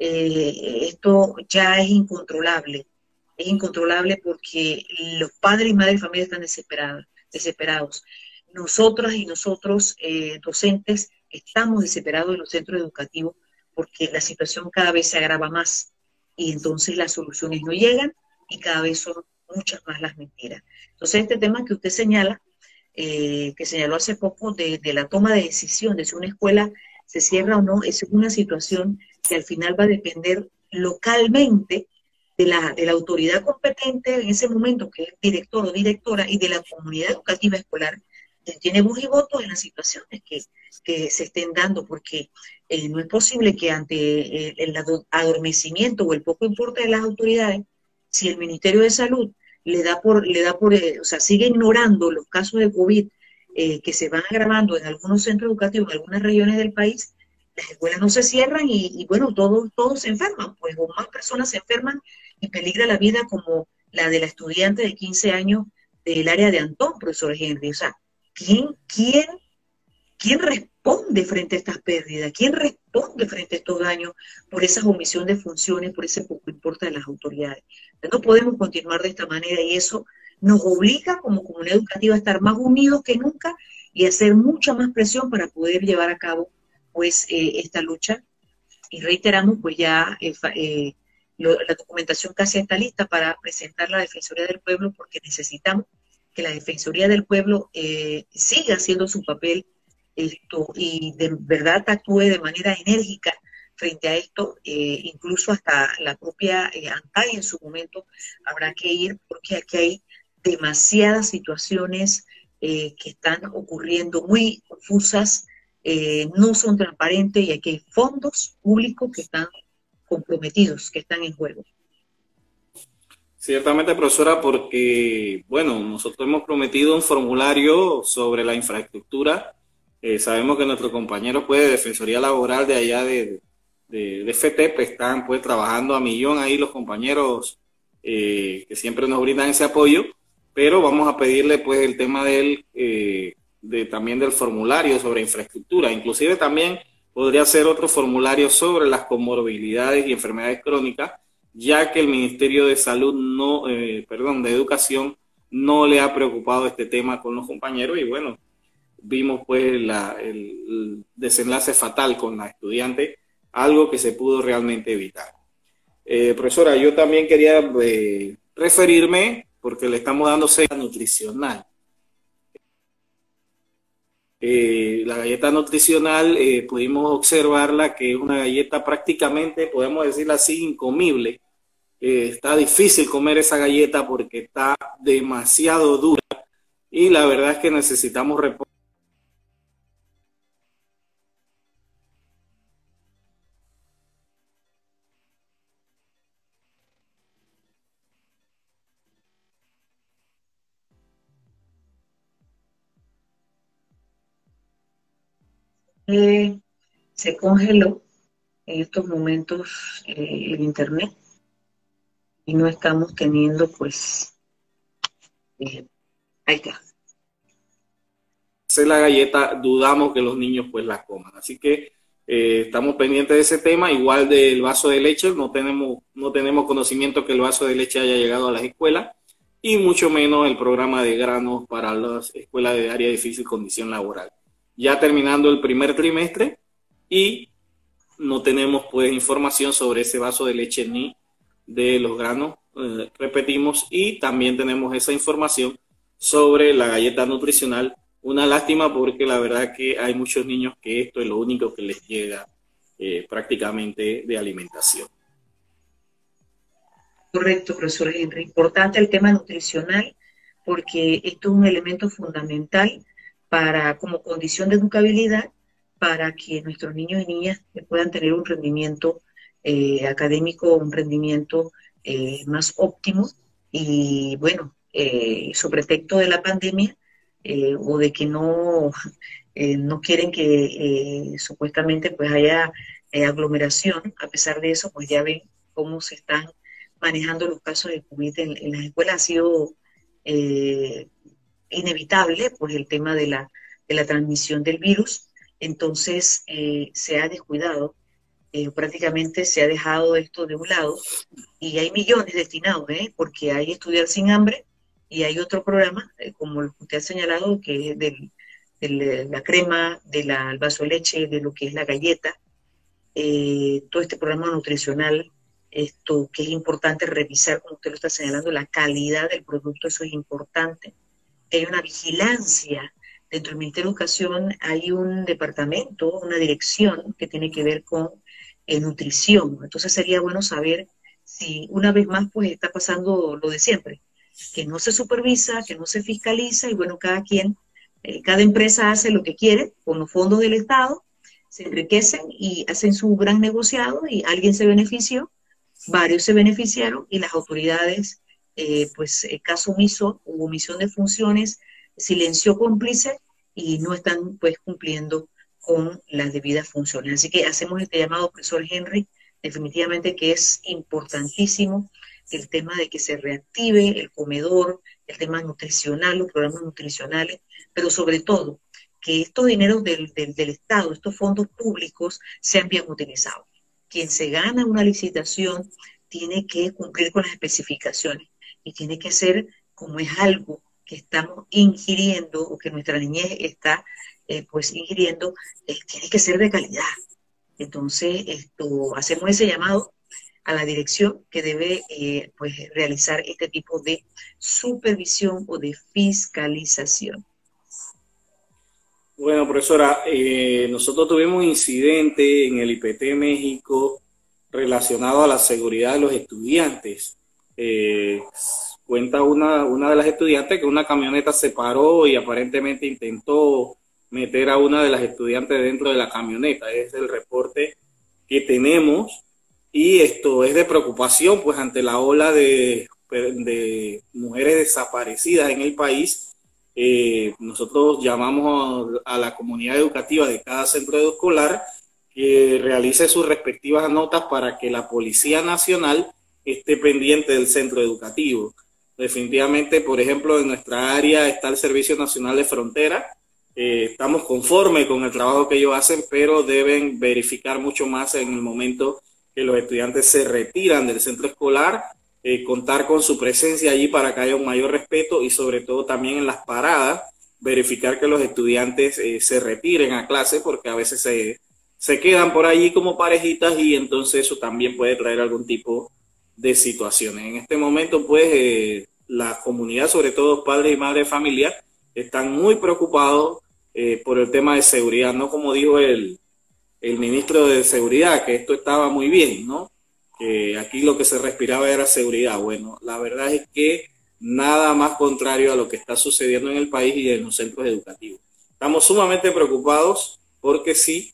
Esto ya es incontrolable porque los padres y madres de familia están desesperados. Nosotras y nosotros, docentes, estamos desesperados en los centros educativos porque la situación cada vez se agrava más, y entonces las soluciones no llegan y cada vez son muchas más las mentiras. Entonces este tema que usted señala, que señaló hace poco de la toma de decisión de si una escuela se cierra o no, es una situación que al final va a depender localmente de la autoridad competente en ese momento, que es director o directora, y de la comunidad educativa escolar, que tiene voz y voto en las situaciones que se estén dando, porque no es posible que ante el adormecimiento o el poco importe de las autoridades, si el Ministerio de Salud o sea, sigue ignorando los casos de COVID que se van agravando en algunos centros educativos, en algunas regiones del país, las escuelas no se cierran y bueno, todos se enferman, pues, o más personas se enferman y peligra la vida, como la de la estudiante de 15 años del área de Antón, profesor Henry. O sea, ¿quién responde frente a estas pérdidas? ¿Quién responde frente a estos daños por esa omisión de funciones, por ese poco importe de las autoridades? No podemos continuar de esta manera, y eso nos obliga como comunidad educativa a estar más unidos que nunca y hacer mucha más presión para poder llevar a cabo pues esta lucha. Y reiteramos, pues ya la documentación casi está lista para presentar a la Defensoría del Pueblo, porque necesitamos que la Defensoría del Pueblo siga haciendo su papel y de verdad actúe de manera enérgica frente a esto, incluso hasta la propia ANTAI en su momento habrá que ir, porque aquí hay demasiadas situaciones que están ocurriendo muy confusas, no son transparentes, y aquí hay fondos públicos que están comprometidos, que están en juego. Ciertamente, profesora, porque, bueno, nosotros hemos prometido un formulario sobre la infraestructura. Sabemos que nuestros compañeros pues, de Defensoría Laboral de allá de FTEP están pues trabajando a millón ahí los compañeros que siempre nos brindan ese apoyo, pero vamos a pedirle pues el tema también del formulario sobre infraestructura. Inclusive también podría ser otro formulario sobre las comorbilidades y enfermedades crónicas, ya que el Ministerio de Salud de Educación no le ha preocupado este tema con los compañeros, y bueno, vimos pues el desenlace fatal con la estudiante, algo que se pudo realmente evitar. Profesora, yo también quería referirme, porque le estamos dando seguimiento nutricional. La galleta nutricional pudimos observarla, que es una galleta prácticamente, podemos decirla así, incomible. Está difícil comer esa galleta porque está demasiado dura, y la verdad es que necesitamos reponer. Se congeló en estos momentos el internet y no estamos teniendo pues ahí está. La galleta, dudamos que los niños pues la coman, así que estamos pendientes de ese tema. Igual del vaso de leche, no tenemos conocimiento que el vaso de leche haya llegado a las escuelas, y mucho menos el programa de granos para las escuelas de área de difícil condición laboral. Ya terminando el primer trimestre y no tenemos pues información sobre ese vaso de leche ni de los granos, repetimos, y también tenemos esa información sobre la galleta nutricional. Una lástima, porque la verdad que hay muchos niños que esto es lo único que les llega prácticamente de alimentación. Correcto, profesor Henry. Importante el tema nutricional, porque esto es un elemento fundamental como condición de educabilidad, para que nuestros niños y niñas puedan tener un rendimiento académico, un rendimiento más óptimo. Y bueno, sobre pretexto de la pandemia, o de que no quieren que supuestamente pues haya aglomeración, a pesar de eso, pues ya ven cómo se están manejando los casos de COVID en las escuelas. Ha sido inevitable pues el tema de la transmisión del virus. Entonces se ha descuidado, prácticamente se ha dejado esto de un lado, y hay millones destinados, porque hay Estudiar Sin Hambre, y hay otro programa, como el que usted ha señalado, que es de la crema, del vaso de leche, de lo que es la galleta, todo este programa nutricional, esto que es importante revisar, como usted lo está señalando, la calidad del producto. Eso es importante. Hay una vigilancia. Dentro del Ministerio de Educación hay un departamento, una dirección que tiene que ver con nutrición. Entonces sería bueno saber si una vez más pues está pasando lo de siempre, que no se supervisa, que no se fiscaliza, y bueno, cada empresa hace lo que quiere con los fondos del Estado, se enriquecen y hacen su gran negociado, y alguien se benefició, varios se beneficiaron, y las autoridades, caso omiso, hubo omisión de funciones, silencio cómplice, y no están pues cumpliendo con las debidas funciones. Así que hacemos este llamado, profesor Henry, definitivamente que es importantísimo el tema de que se reactive el comedor, el tema nutricional, los programas nutricionales, pero sobre todo que estos dineros del Estado, estos fondos públicos, sean bien utilizados. Quien se gana una licitación tiene que cumplir con las especificaciones y tiene que ser como es algo que estamos ingiriendo o que nuestra niñez está pues ingiriendo, tiene que ser de calidad. Entonces, hacemos ese llamado a la dirección que debe pues realizar este tipo de supervisión o de fiscalización. Bueno, profesora, nosotros tuvimos un incidente en el IPT México relacionado a la seguridad de los estudiantes. Cuenta una de las estudiantes que una camioneta se paró y aparentemente intentó meter a una de las estudiantes dentro de la camioneta. Es el reporte que tenemos y esto es de preocupación, pues ante la ola de mujeres desaparecidas en el país. Nosotros llamamos a la comunidad educativa de cada centro escolar que realice sus respectivas notas para que la Policía Nacional esté pendiente del centro educativo. Definitivamente, por ejemplo, en nuestra área está el Servicio Nacional de Frontera. Estamos conformes con el trabajo que ellos hacen, pero deben verificar mucho más en el momento que los estudiantes se retiran del centro escolar, contar con su presencia allí para que haya un mayor respeto y sobre todo también en las paradas, verificar que los estudiantes se retiren a clase porque a veces se quedan por allí como parejitas y entonces eso también puede traer algún tipo de situaciones. En este momento, pues, la comunidad, sobre todo padres y madres de familia, están muy preocupados por el tema de seguridad, no como dijo el ministro de Seguridad, que esto estaba muy bien, ¿no? Que aquí lo que se respiraba era seguridad. Bueno, la verdad es que nada más contrario a lo que está sucediendo en el país y en los centros educativos. Estamos sumamente preocupados porque sí,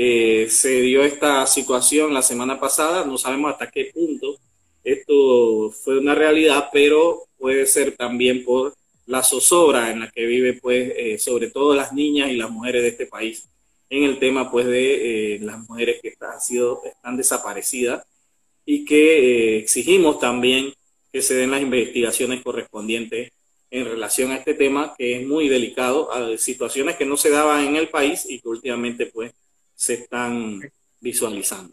se dio esta situación la semana pasada, no sabemos hasta qué punto esto fue una realidad, pero puede ser también por la zozobra en la que vive, pues, sobre todo las niñas y las mujeres de este país, en el tema, pues, de las mujeres que están desaparecidas y que exigimos también que se den las investigaciones correspondientes en relación a este tema, que es muy delicado, a situaciones que no se daban en el país y que últimamente, pues, se están visualizando.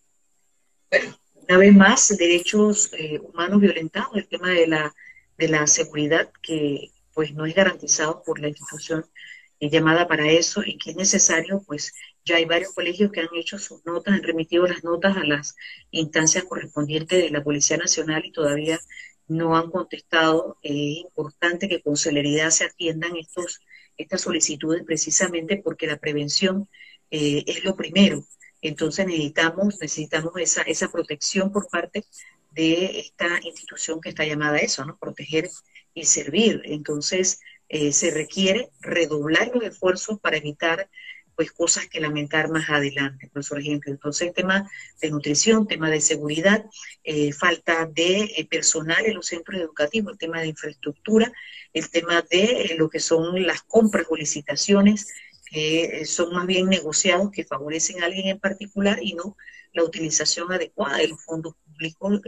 Bueno, una vez más, derechos humanos violentados, el tema de la seguridad que pues no es garantizado por la institución llamada para eso y que es necesario, pues ya hay varios colegios que han hecho sus notas, han remitido las notas a las instancias correspondientes de la Policía Nacional y todavía no han contestado. Es importante que con celeridad se atiendan estas solicitudes precisamente porque la prevención es lo primero. Entonces necesitamos esa protección por parte de esta institución que está llamada a eso, ¿no? Proteger y servir. Entonces se requiere redoblar los esfuerzos para evitar pues cosas que lamentar más adelante, por ejemplo. Entonces, tema de nutrición, tema de seguridad, falta de personal en los centros educativos, el tema de infraestructura, el tema de lo que son las compras o licitaciones, que son más bien negociados que favorecen a alguien en particular y no la utilización adecuada de los fondos públicos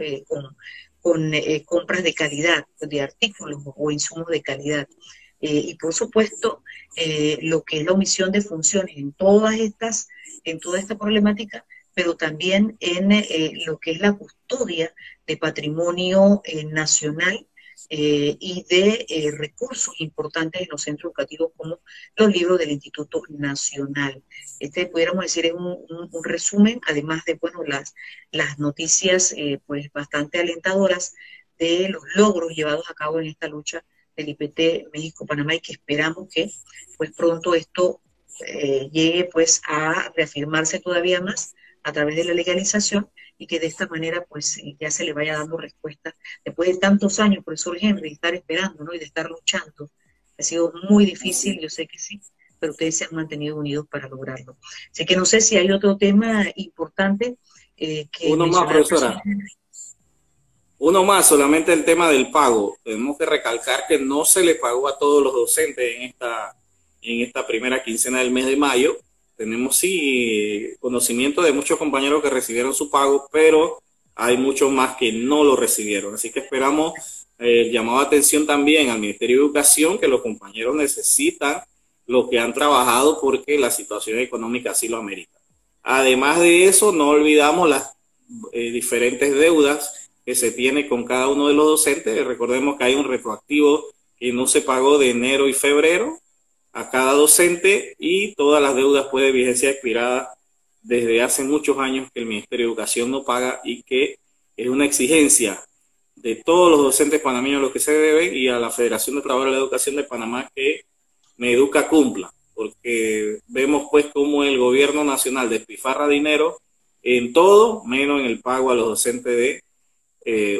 con compras de calidad, de artículos o insumos de calidad. Y por supuesto, lo que es la omisión de funciones en toda esta problemática, pero también en lo que es la custodia de patrimonio nacional y de recursos importantes en los centros educativos como los libros del Instituto Nacional. Pudiéramos decir, es un resumen, además de bueno, las noticias pues bastante alentadoras de los logros llevados a cabo en esta lucha del IPT México-Panamá y que esperamos que pues pronto esto llegue pues a reafirmarse todavía más a través de la legalización y que de esta manera pues ya se le vaya dando respuesta después de tantos años, profesor Henry, de estar esperando, ¿no? Y de estar luchando. Ha sido muy difícil, yo sé que sí, pero ustedes se han mantenido unidos para lograrlo. Así que no sé si hay otro tema importante que uno más, profesora. Uno más, solamente el tema del pago. Tenemos que recalcar que no se le pagó a todos los docentes en esta primera quincena del mes de mayo. Tenemos sí conocimiento de muchos compañeros que recibieron su pago, pero hay muchos más que no lo recibieron. Así que esperamos el llamado de atención también al Ministerio de Educación, que los compañeros necesitan lo que han trabajado porque la situación económica así lo amerita. Además de eso, no olvidamos las diferentes deudas que se tiene con cada uno de los docentes. Recordemos que hay un retroactivo que no se pagó de enero y febrero a cada docente, y todas las deudas pues, de vigencia expirada desde hace muchos años que el Ministerio de Educación no paga, y que es una exigencia de todos los docentes panameños los que se deben, y a la Federación de Trabajadores de la Educación de Panamá que Meduca cumpla, porque vemos pues como el gobierno nacional despilfarra dinero en todo, menos en el pago a los docentes de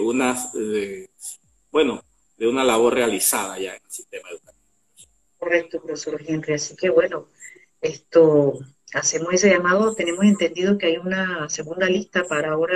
de una labor realizada ya en el sistema educativo. Correcto, profesor Henry. Así que bueno, hacemos ese llamado. Tenemos entendido que hay una segunda lista para ahora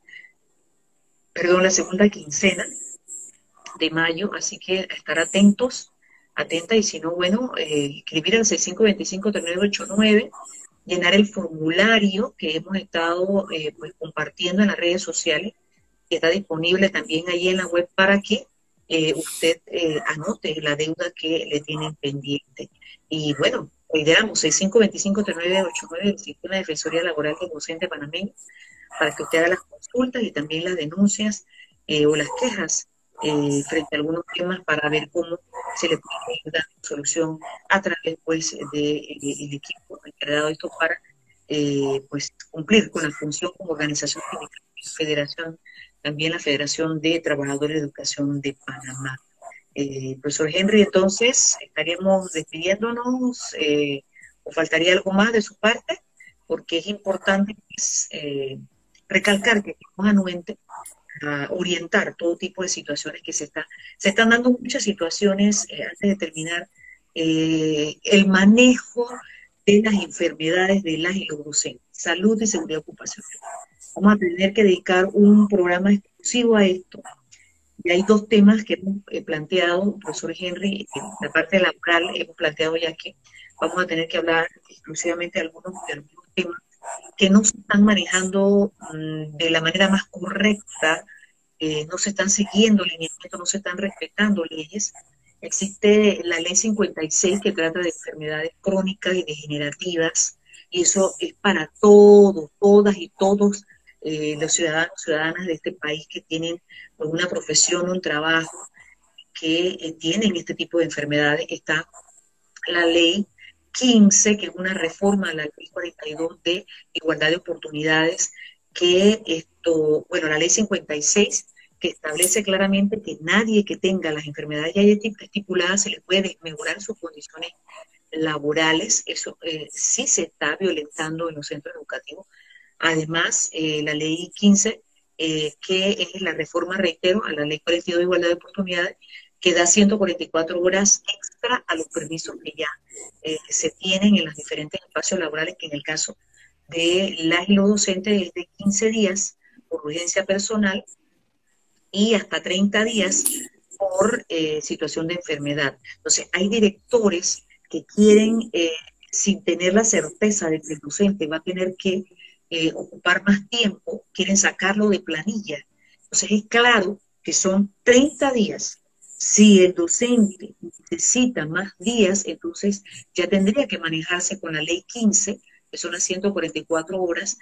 la segunda quincena de mayo, así que estar atentos, atentas, y si no, bueno, escribir al 6525-3989, llenar el formulario que hemos estado pues compartiendo en las redes sociales, que está disponible también ahí en la web para que usted anote la deuda que le tienen pendiente. Y bueno, reiteramos, 6525-3989 del Sistema de Defensoría Laboral del Docente Panameño, para que usted haga las consultas y también las denuncias o las quejas frente a algunos temas, para ver cómo se le puede dar solución a través pues del equipo encargado de esto para pues cumplir con la función como organización sindical y federación, también la Federación de Trabajadores de Educación de Panamá. Profesor Henry, entonces estaríamos despidiéndonos, o faltaría algo más de su parte, porque es importante pues, recalcar que estamos anuentes a orientar todo tipo de situaciones que se están dando, muchas situaciones, antes de terminar, el manejo de las enfermedades de las y los docentes, salud y seguridad ocupacional. Vamos a tener que dedicar un programa exclusivo a esto. Y hay dos temas que hemos planteado, profesor Henry, en la parte laboral hemos planteado ya que vamos a tener que hablar exclusivamente de algunos temas que no se están manejando de la manera más correcta, no se están siguiendo lineamientos, no se están respetando leyes. Existe la ley 56 que trata de enfermedades crónicas y degenerativas, y eso es para todos, todas y todos los ciudadanos, ciudadanas de este país que tienen una profesión, un trabajo, que tienen este tipo de enfermedades. Está la ley 15, que es una reforma a la ley 42 de igualdad de oportunidades, que la ley 56, que establece claramente que nadie que tenga las enfermedades ya estipuladas se le puede desmejorar sus condiciones laborales. Eso sí se está violentando en los centros educativos. Además, la ley 15, que es la reforma, reitero, a la ley 42 de igualdad de oportunidades, que da 144 horas extra a los permisos que ya se tienen en los diferentes espacios laborales, que en el caso de las y los docentes es de 15 días por urgencia personal y hasta 30 días por situación de enfermedad. Entonces, hay directores que quieren, sin tener la certeza de que el docente va a tener que ocupar más tiempo, quieren sacarlo de planilla. Entonces, es claro que son 30 días. Si el docente necesita más días, entonces ya tendría que manejarse con la ley 15, que son las 144 horas,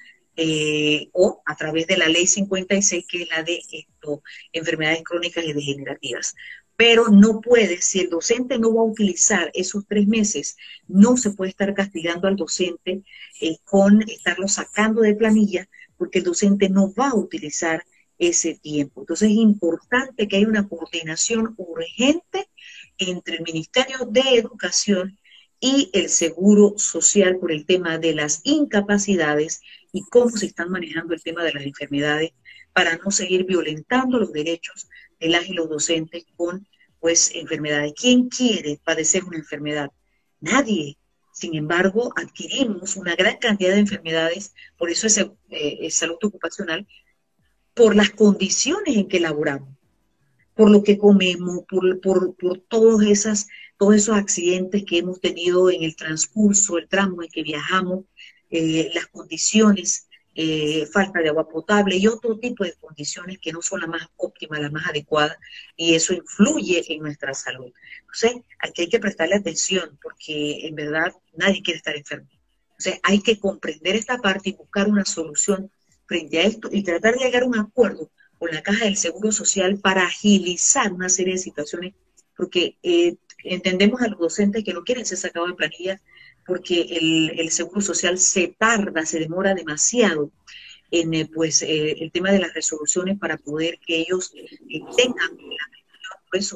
o a través de la ley 56, que es la de enfermedades crónicas y degenerativas. Pero no puede, si el docente no va a utilizar esos 3 meses, no se puede estar castigando al docente con estarlo sacando de planilla, porque el docente no va a utilizar ese tiempo. Entonces es importante que haya una coordinación urgente entre el Ministerio de Educación y el Seguro Social por el tema de las incapacidades y cómo se están manejando el tema de las enfermedades, para no seguir violentando los derechos de las y los docentes con pues enfermedades. ¿Quién quiere padecer una enfermedad? Nadie. Sin embargo, adquirimos una gran cantidad de enfermedades, por eso es salud ocupacional, por las condiciones en que laboramos, por lo que comemos, por todos esos accidentes que hemos tenido en el transcurso, el tramo en que viajamos, las condiciones, falta de agua potable y otro tipo de condiciones que no son las más óptimas, las más adecuadas, y eso influye en nuestra salud. Entonces, aquí hay que prestarle atención, porque en verdad nadie quiere estar enfermo. Entonces, hay que comprender esta parte y buscar una solución frente a esto y tratar de llegar a un acuerdo o la Caja del Seguro Social para agilizar una serie de situaciones, porque entendemos a los docentes que no quieren ser sacados de planilla porque el Seguro Social se tarda, se demora demasiado en el tema de las resoluciones para poder que ellos tengan pues,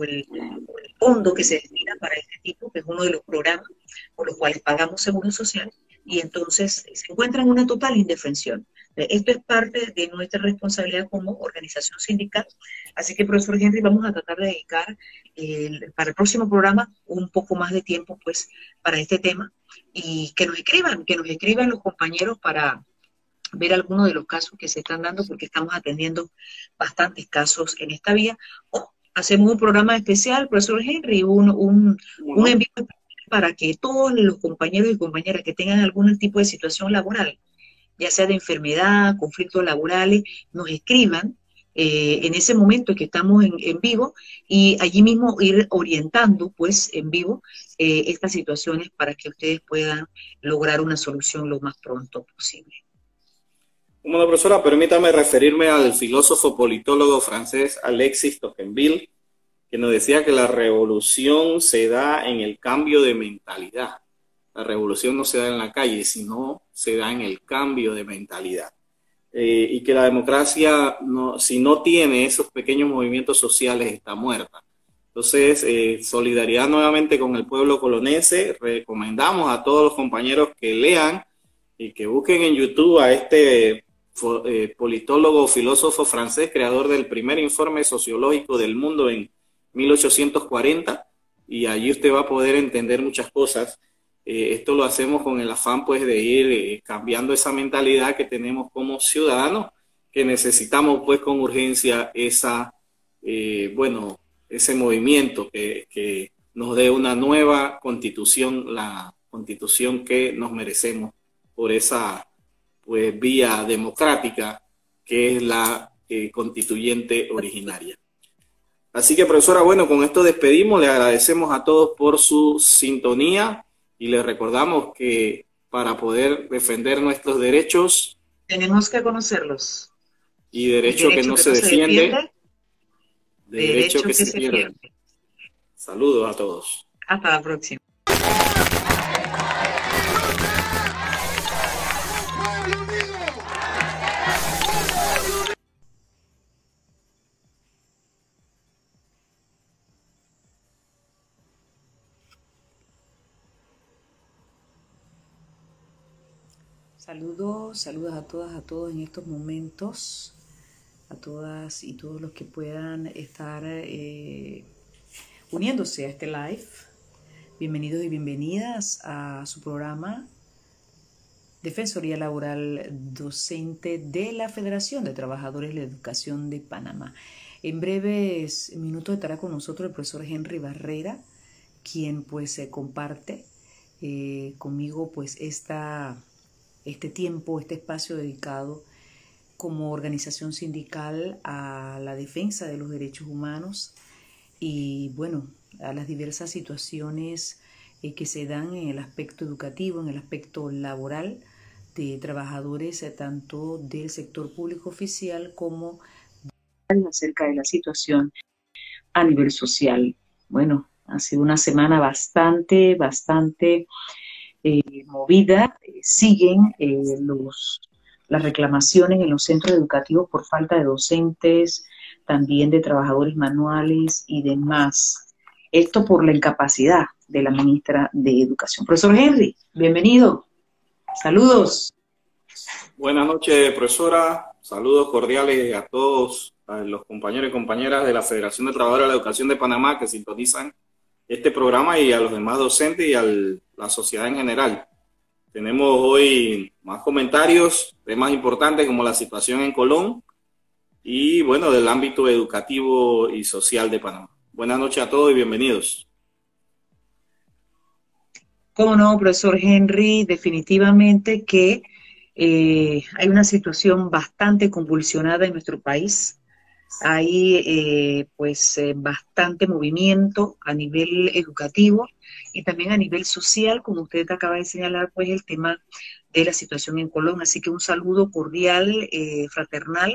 o el fondo que se destina para este tipo, que es uno de los programas por los cuales pagamos seguro social, y entonces se encuentran en una total indefensión. Esto es parte de nuestra responsabilidad como organización sindical, así que, profesor Henry, vamos a tratar de dedicar para el próximo programa un poco más de tiempo pues para este tema, y que nos escriban los compañeros para ver algunos de los casos que se están dando, porque estamos atendiendo bastantes casos en esta vía, o hacemos un programa especial, profesor Henry, un envío para que todos los compañeros y compañeras que tengan algún tipo de situación laboral, ya sea de enfermedad, conflictos laborales, nos escriban en ese momento que estamos en vivo, y allí mismo ir orientando pues en vivo estas situaciones para que ustedes puedan lograr una solución lo más pronto posible. Bueno, profesora, permítame referirme al filósofo politólogo francés Alexis Tocqueville, que nos decía que la revolución se da en el cambio de mentalidad. La revolución no se da en la calle, sino se da en el cambio de mentalidad. Y que la democracia, si no tiene esos pequeños movimientos sociales, está muerta. Entonces, solidaridad nuevamente con el pueblo colonense. Recomendamos a todos los compañeros que lean y que busquen en YouTube a este politólogo, filósofo francés, creador del primer informe sociológico del mundo en 1840, y allí usted va a poder entender muchas cosas. Esto lo hacemos con el afán pues de ir cambiando esa mentalidad que tenemos como ciudadanos, que necesitamos pues con urgencia ese movimiento que nos dé una nueva constitución, la constitución que nos merecemos por esa pues vía democrática que es la constituyente originaria. Así que, profesora, bueno, con esto despedimos, le agradecemos a todos por su sintonía y les recordamos que para poder defender nuestros derechos tenemos que conocerlos. Y derecho que no se defiende, derecho que se pierde. Saludos a todos. Hasta la próxima. Saludos a todas, a todos en estos momentos, a todas y todos los que puedan estar uniéndose a este live. Bienvenidos y bienvenidas a su programa Defensoría Laboral Docente de la Federación de Trabajadores de la Educación de Panamá. En breves minutos estará con nosotros el profesor Henry Barrera, quien pues comparte conmigo pues este tiempo, este espacio dedicado como organización sindical a la defensa de los derechos humanos y, bueno, a las diversas situaciones que se dan en el aspecto educativo, en el aspecto laboral de trabajadores tanto del sector público oficial como acerca de la situación a nivel social. Bueno, ha sido una semana bastante movida. Siguen las reclamaciones en los centros educativos por falta de docentes, también de trabajadores manuales y demás. Esto por la incapacidad de la ministra de Educación. Profesor Henry, bienvenido. Saludos. Buenas noches, profesora. Saludos cordiales a todos, a los compañeros y compañeras de la Federación de Trabajadores de la Educación de Panamá que sintonizan este programa y a los demás docentes y a la sociedad en general. Tenemos hoy más comentarios, temas importantes como la situación en Colón y, bueno, del ámbito educativo y social de Panamá. Buenas noches a todos y bienvenidos. Cómo no, profesor Henry, definitivamente que hay una situación bastante convulsionada en nuestro país. Hay bastante movimiento a nivel educativo y también a nivel social, como usted acaba de señalar, pues el tema de la situación en Colón. Así que un saludo cordial, fraternal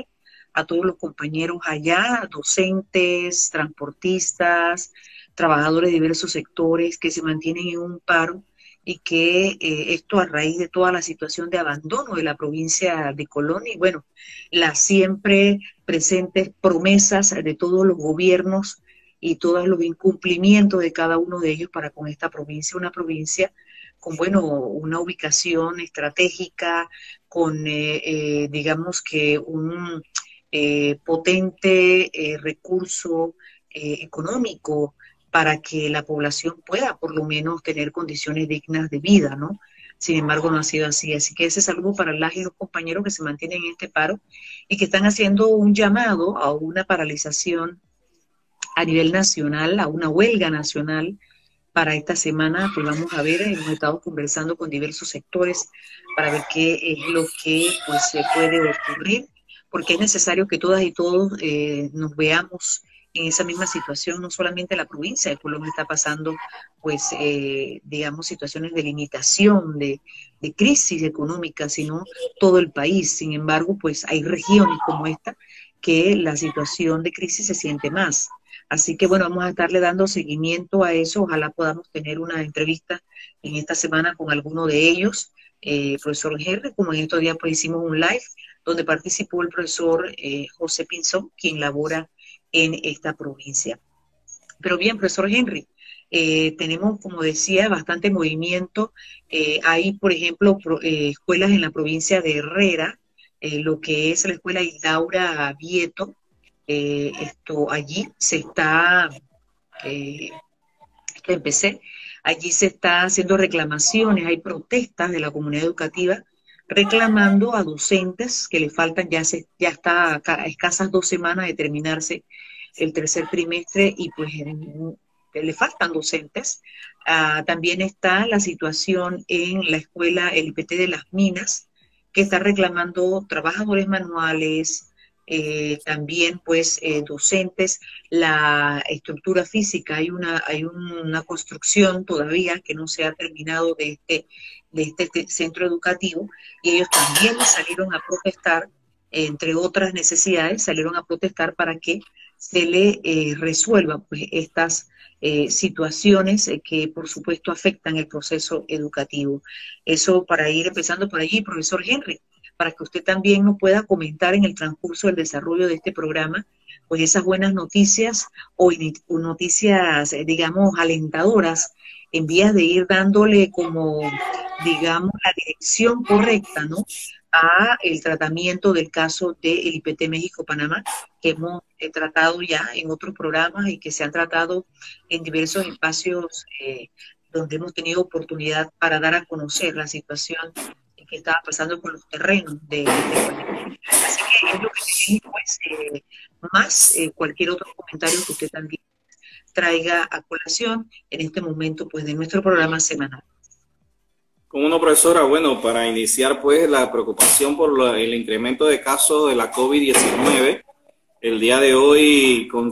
a todos los compañeros allá, docentes, transportistas, trabajadores de diversos sectores que se mantienen en un paro y que esto a raíz de toda la situación de abandono de la provincia de Colón y bueno, las siempre presentes promesas de todos los gobiernos y todos los incumplimientos de cada uno de ellos para con esta provincia, una provincia con, bueno, una ubicación estratégica, con, digamos que un potente recurso económico para que la población pueda por lo menos tener condiciones dignas de vida, ¿no? Sin embargo, no ha sido así. Así que ese es algo para las y los compañeros que se mantienen en este paro y que están haciendo un llamado a una paralización a nivel nacional, a una huelga nacional para esta semana. Pues vamos a ver, hemos estado conversando con diversos sectores para ver qué es lo que pues se puede ocurrir, porque es necesario que todas y todos nos veamos en esa misma situación. No solamente la provincia de Colón está pasando, pues, digamos, situaciones de limitación, de crisis económica, sino todo el país. Sin embargo, pues hay regiones como esta que la situación de crisis se siente más. Así que, bueno, vamos a estarle dando seguimiento a eso. Ojalá podamos tener una entrevista en esta semana con alguno de ellos. Profesor Henry, como en estos días pues hicimos un live donde participó el profesor José Pinzón, quien labora en esta provincia. Pero bien, profesor Henry, tenemos, como decía, bastante movimiento. Hay, por ejemplo, escuelas en la provincia de Herrera, lo que es la escuela Isaura Vieto. Allí se está, allí se está haciendo reclamaciones, hay protestas de la comunidad educativa reclamando a docentes que le faltan, ya está a escasas 2 semanas de terminarse el tercer trimestre y pues le faltan docentes. También está la situación en la escuela, el IPT de las Minas, que está reclamando trabajadores manuales, también pues docentes, la estructura física, hay una construcción todavía que no se ha terminado de este centro educativo y ellos también salieron a protestar, entre otras necesidades, salieron a protestar para que se le resuelvan pues estas situaciones que por supuesto afectan el proceso educativo. Eso para ir empezando por allí, profesor Henry, para que usted también nos pueda comentar en el transcurso del desarrollo de este programa, pues esas buenas noticias o noticias, digamos, alentadoras, en vías de ir dándole como, digamos, la dirección correcta, ¿no?, a el tratamiento del caso del IPT México-Panamá, que hemos tratado ya en otros programas y que se han tratado en diversos espacios donde hemos tenido oportunidad para dar a conocer la situación que estaba pasando con los terrenos de Panamá. Así que es lo que tenemos, pues, más cualquier otro comentario que usted también traiga a colación en este momento pues de nuestro programa semanal. Como no, profesora, bueno, para iniciar pues la preocupación por el incremento de casos de la COVID-19, el día de hoy con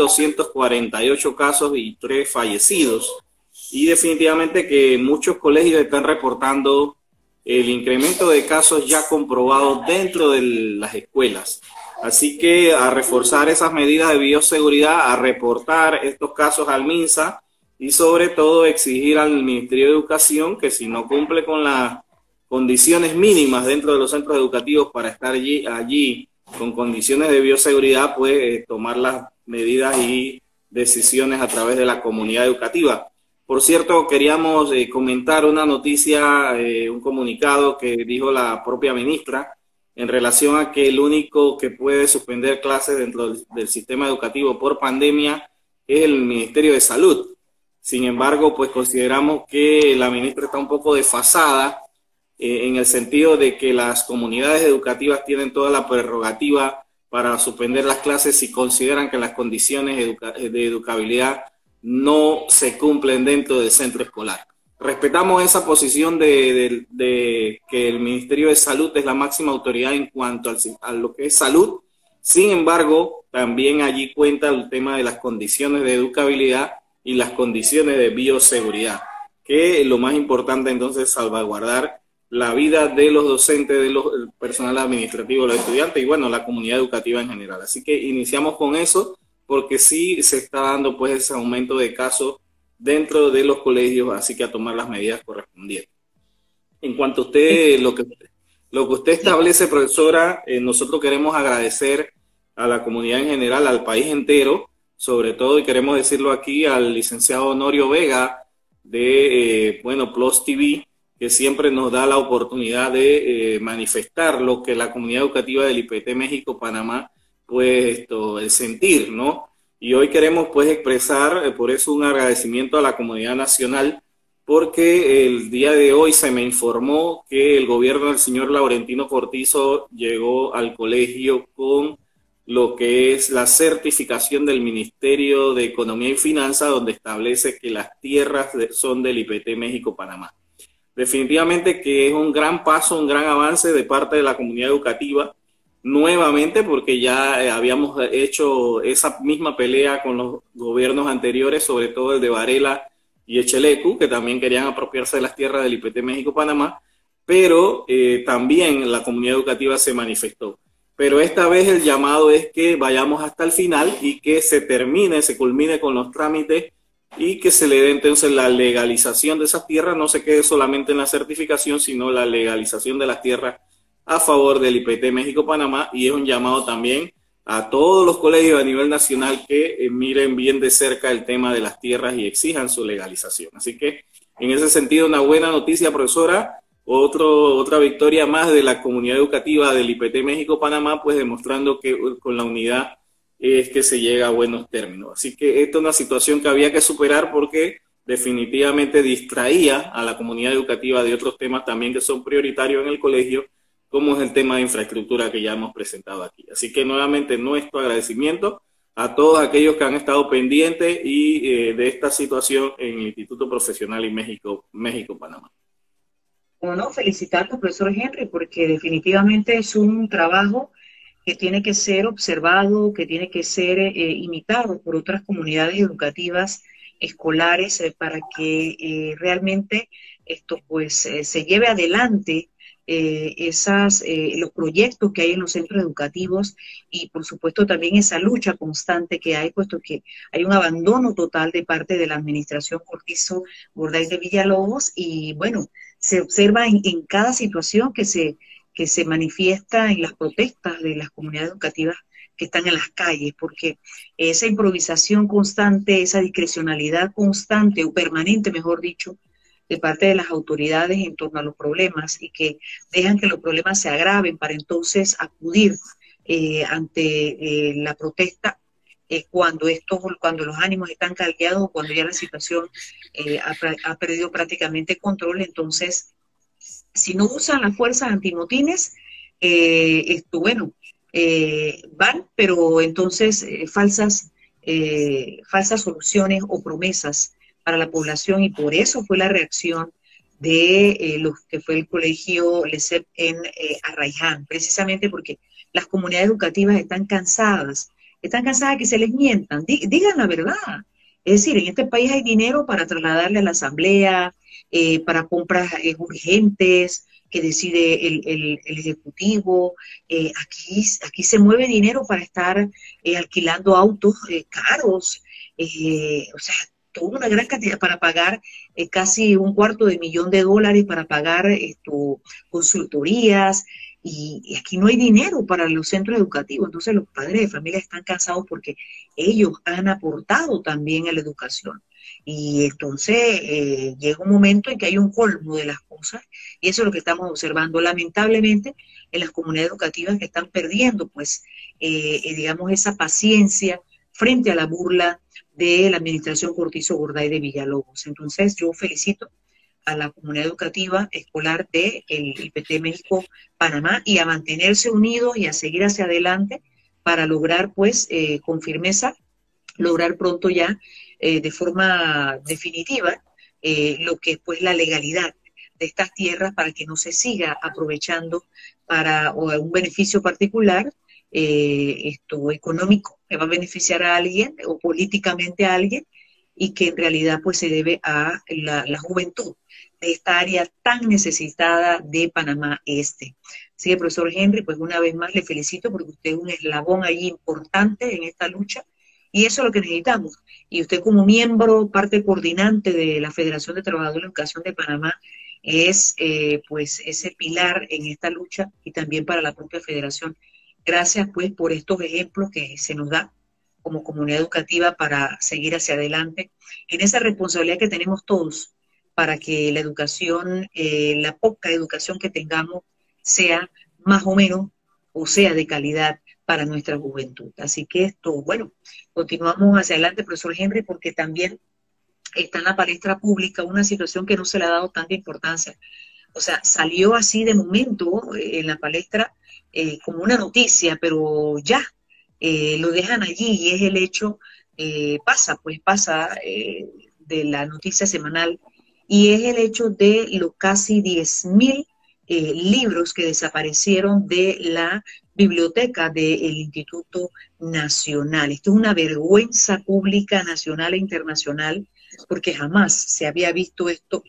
3.248 casos y 3 fallecidos, y definitivamente que muchos colegios están reportando el incremento de casos ya comprobados dentro de las escuelas. Así que a reforzar esas medidas de bioseguridad, a reportar estos casos al MINSA y sobre todo exigir al Ministerio de Educación que si no cumple con las condiciones mínimas dentro de los centros educativos para estar allí con condiciones de bioseguridad, pues tomar las medidas y decisiones a través de la comunidad educativa. Por cierto, queríamos comentar una noticia, un comunicado que dijo la propia ministra en relación a que el único que puede suspender clases dentro del sistema educativo por pandemia es el Ministerio de Salud. Sin embargo, pues consideramos que la ministra está un poco desfasada en el sentido de que las comunidades educativas tienen toda la prerrogativa para suspender las clases si consideran que las condiciones de educabilidad no se cumplen dentro del centro escolar. Respetamos esa posición de que el Ministerio de Salud es la máxima autoridad en cuanto a lo que es salud. Sin embargo, también allí cuenta el tema de las condiciones de educabilidad y las condiciones de bioseguridad, que lo más importante entonces es salvaguardar la vida de los docentes, de los el personal administrativo, los estudiantes y bueno, la comunidad educativa en general. Así que iniciamos con eso porque sí se está dando pues ese aumento de casos dentro de los colegios, así que a tomar las medidas correspondientes. En cuanto a usted, lo que usted establece, profesora, nosotros queremos agradecer a la comunidad en general, al país entero, sobre todo, y queremos decirlo aquí, al licenciado Honorio Vega de, Plus TV, que siempre nos da la oportunidad de manifestar lo que la comunidad educativa del IPT México-Panamá, pues, el sentir, ¿no? Y hoy queremos, pues, expresar, por eso, un agradecimiento a la comunidad nacional, porque el día de hoy se me informó que el gobierno del señor Laurentino Cortizo llegó al colegio con lo que es la certificación del Ministerio de Economía y Finanzas, donde establece que las tierras son del IPT México-Panamá. Definitivamente que es un gran paso, un gran avance de parte de la comunidad educativa, nuevamente porque ya habíamos hecho esa misma pelea con los gobiernos anteriores, sobre todo el de Varela y Echelecu, que también querían apropiarse de las tierras del IPT México-Panamá, pero también la comunidad educativa se manifestó. Pero esta vez el llamado es que vayamos hasta el final y que se termine, se culmine con los trámites y que se le dé entonces la legalización de esas tierras, no se quede solamente en la certificación, sino la legalización de las tierras a favor del IPT México-Panamá, y es un llamado también a todos los colegios a nivel nacional que miren bien de cerca el tema de las tierras y exijan su legalización. Así que en ese sentido, una buena noticia, profesora. Otra victoria más de la comunidad educativa del IPT México-Panamá, pues demostrando que con la unidad es que se llega a buenos términos. Así que esta es una situación que había que superar porque definitivamente distraía a la comunidad educativa de otros temas también que son prioritarios en el colegio, como es el tema de infraestructura que ya hemos presentado aquí. Así que nuevamente nuestro agradecimiento a todos aquellos que han estado pendientes y de esta situación en el Instituto Profesional y México-Panamá. Bueno, felicitar al profesor Henry, porque definitivamente es un trabajo que tiene que ser observado, que tiene que ser imitado por otras comunidades educativas escolares para que realmente esto pues se lleve adelante los proyectos que hay en los centros educativos y por supuesto también esa lucha constante que hay, puesto que hay un abandono total de parte de la administración Cortizo Gorday de Villalobos y bueno, se observa en cada situación que se manifiesta en las protestas de las comunidades educativas que están en las calles, porque esa improvisación constante, esa discrecionalidad constante o permanente, mejor dicho, de parte de las autoridades en torno a los problemas y que dejan que los problemas se agraven para entonces acudir ante la protesta cuando los ánimos están caldeados, cuando ya la situación ha perdido prácticamente control. Entonces, si no usan las fuerzas antimotines, van, pero entonces falsas soluciones o promesas para la población, y por eso fue la reacción de lo que fue el colegio LESEP en Arraiján, precisamente porque las comunidades educativas están cansadas que se les mientan, digan la verdad. Es decir, en este país hay dinero para trasladarle a la asamblea, para compras urgentes que decide el Ejecutivo. Aquí se mueve dinero para estar alquilando autos caros, o sea, toda una gran cantidad para pagar casi $250,000 para pagar consultorías. Y aquí no hay dinero para los centros educativos, entonces los padres de familia están cansados porque ellos han aportado también a la educación. Y entonces llega un momento en que hay un colmo de las cosas, y eso es lo que estamos observando lamentablemente en las comunidades educativas que están perdiendo, pues, digamos, esa paciencia frente a la burla de la administración Cortizo Gorday de Villalobos. Entonces yo felicito a la comunidad educativa escolar del IPT México-Panamá y a mantenerse unidos y a seguir hacia adelante para lograr, pues, con firmeza, lograr pronto ya de forma definitiva lo que es, pues, la legalidad de estas tierras para que no se siga aprovechando para un beneficio particular económico que va a beneficiar a alguien o políticamente a alguien y que en realidad pues se debe a la juventud de esta área tan necesitada de Panamá Este. Así que, profesor Henry, pues una vez más le felicito porque usted es un eslabón allí importante en esta lucha y eso es lo que necesitamos. Y usted como miembro, parte coordinante de la Federación de Trabajadores de la Educación de Panamá, es pues ese pilar en esta lucha y también para la propia federación. Gracias pues por estos ejemplos que se nos da como comunidad educativa para seguir hacia adelante en esa responsabilidad que tenemos todos para que la educación, la poca educación que tengamos sea más o menos o sea de calidad para nuestra juventud. Así que esto, bueno, continuamos hacia adelante, profesor Henry, porque también está en la palestra pública una situación que no se le ha dado tanta importancia. O sea, salió así de momento en la palestra como una noticia, pero ya lo dejan allí y es el hecho, pasa de la noticia semanal y es el hecho de los casi 10.000 libros que desaparecieron de la biblioteca del Instituto Nacional. Esto es una vergüenza pública nacional e internacional porque jamás se había visto esto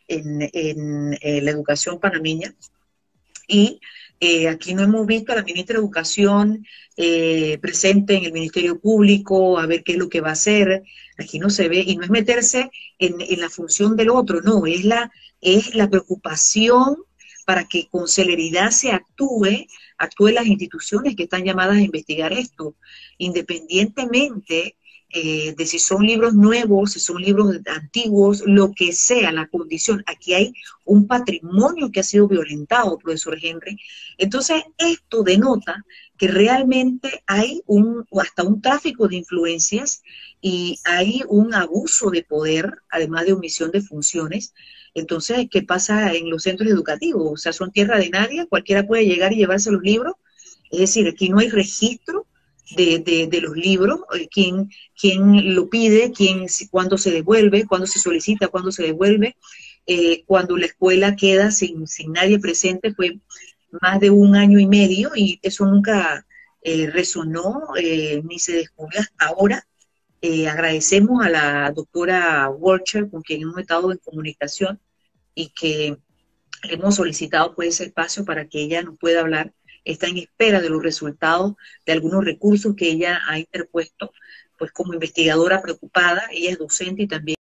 en la educación panameña. Y aquí no hemos visto a la ministra de Educación presente en el Ministerio Público a ver qué es lo que va a hacer. Aquí no se ve, y no es meterse en la función del otro, no, es la preocupación para que con celeridad se actúen las instituciones que están llamadas a investigar esto, independientemente de si son libros nuevos, si son libros antiguos, lo que sea la condición. Aquí hay un patrimonio que ha sido violentado, profesor Henry. Entonces, esto denota que realmente hay hasta un tráfico de influencias y hay un abuso de poder, además de omisión de funciones. Entonces, ¿qué pasa en los centros educativos? O sea, son tierra de nadie, cualquiera puede llegar y llevarse los libros. Es decir, aquí no hay registro de los libros, quién lo pide, cuándo se devuelve, cuándo se solicita, cuándo se devuelve, cuando la escuela queda sin nadie presente, fue más de 1 año y medio y eso nunca resonó ni se descubrió hasta ahora. Agradecemos a la doctora Walcher, con quien hemos estado en comunicación y que hemos solicitado pues ese espacio para que ella nos pueda hablar. Está en espera de los resultados de algunos recursos que ella ha interpuesto, pues como investigadora preocupada, ella es docente y también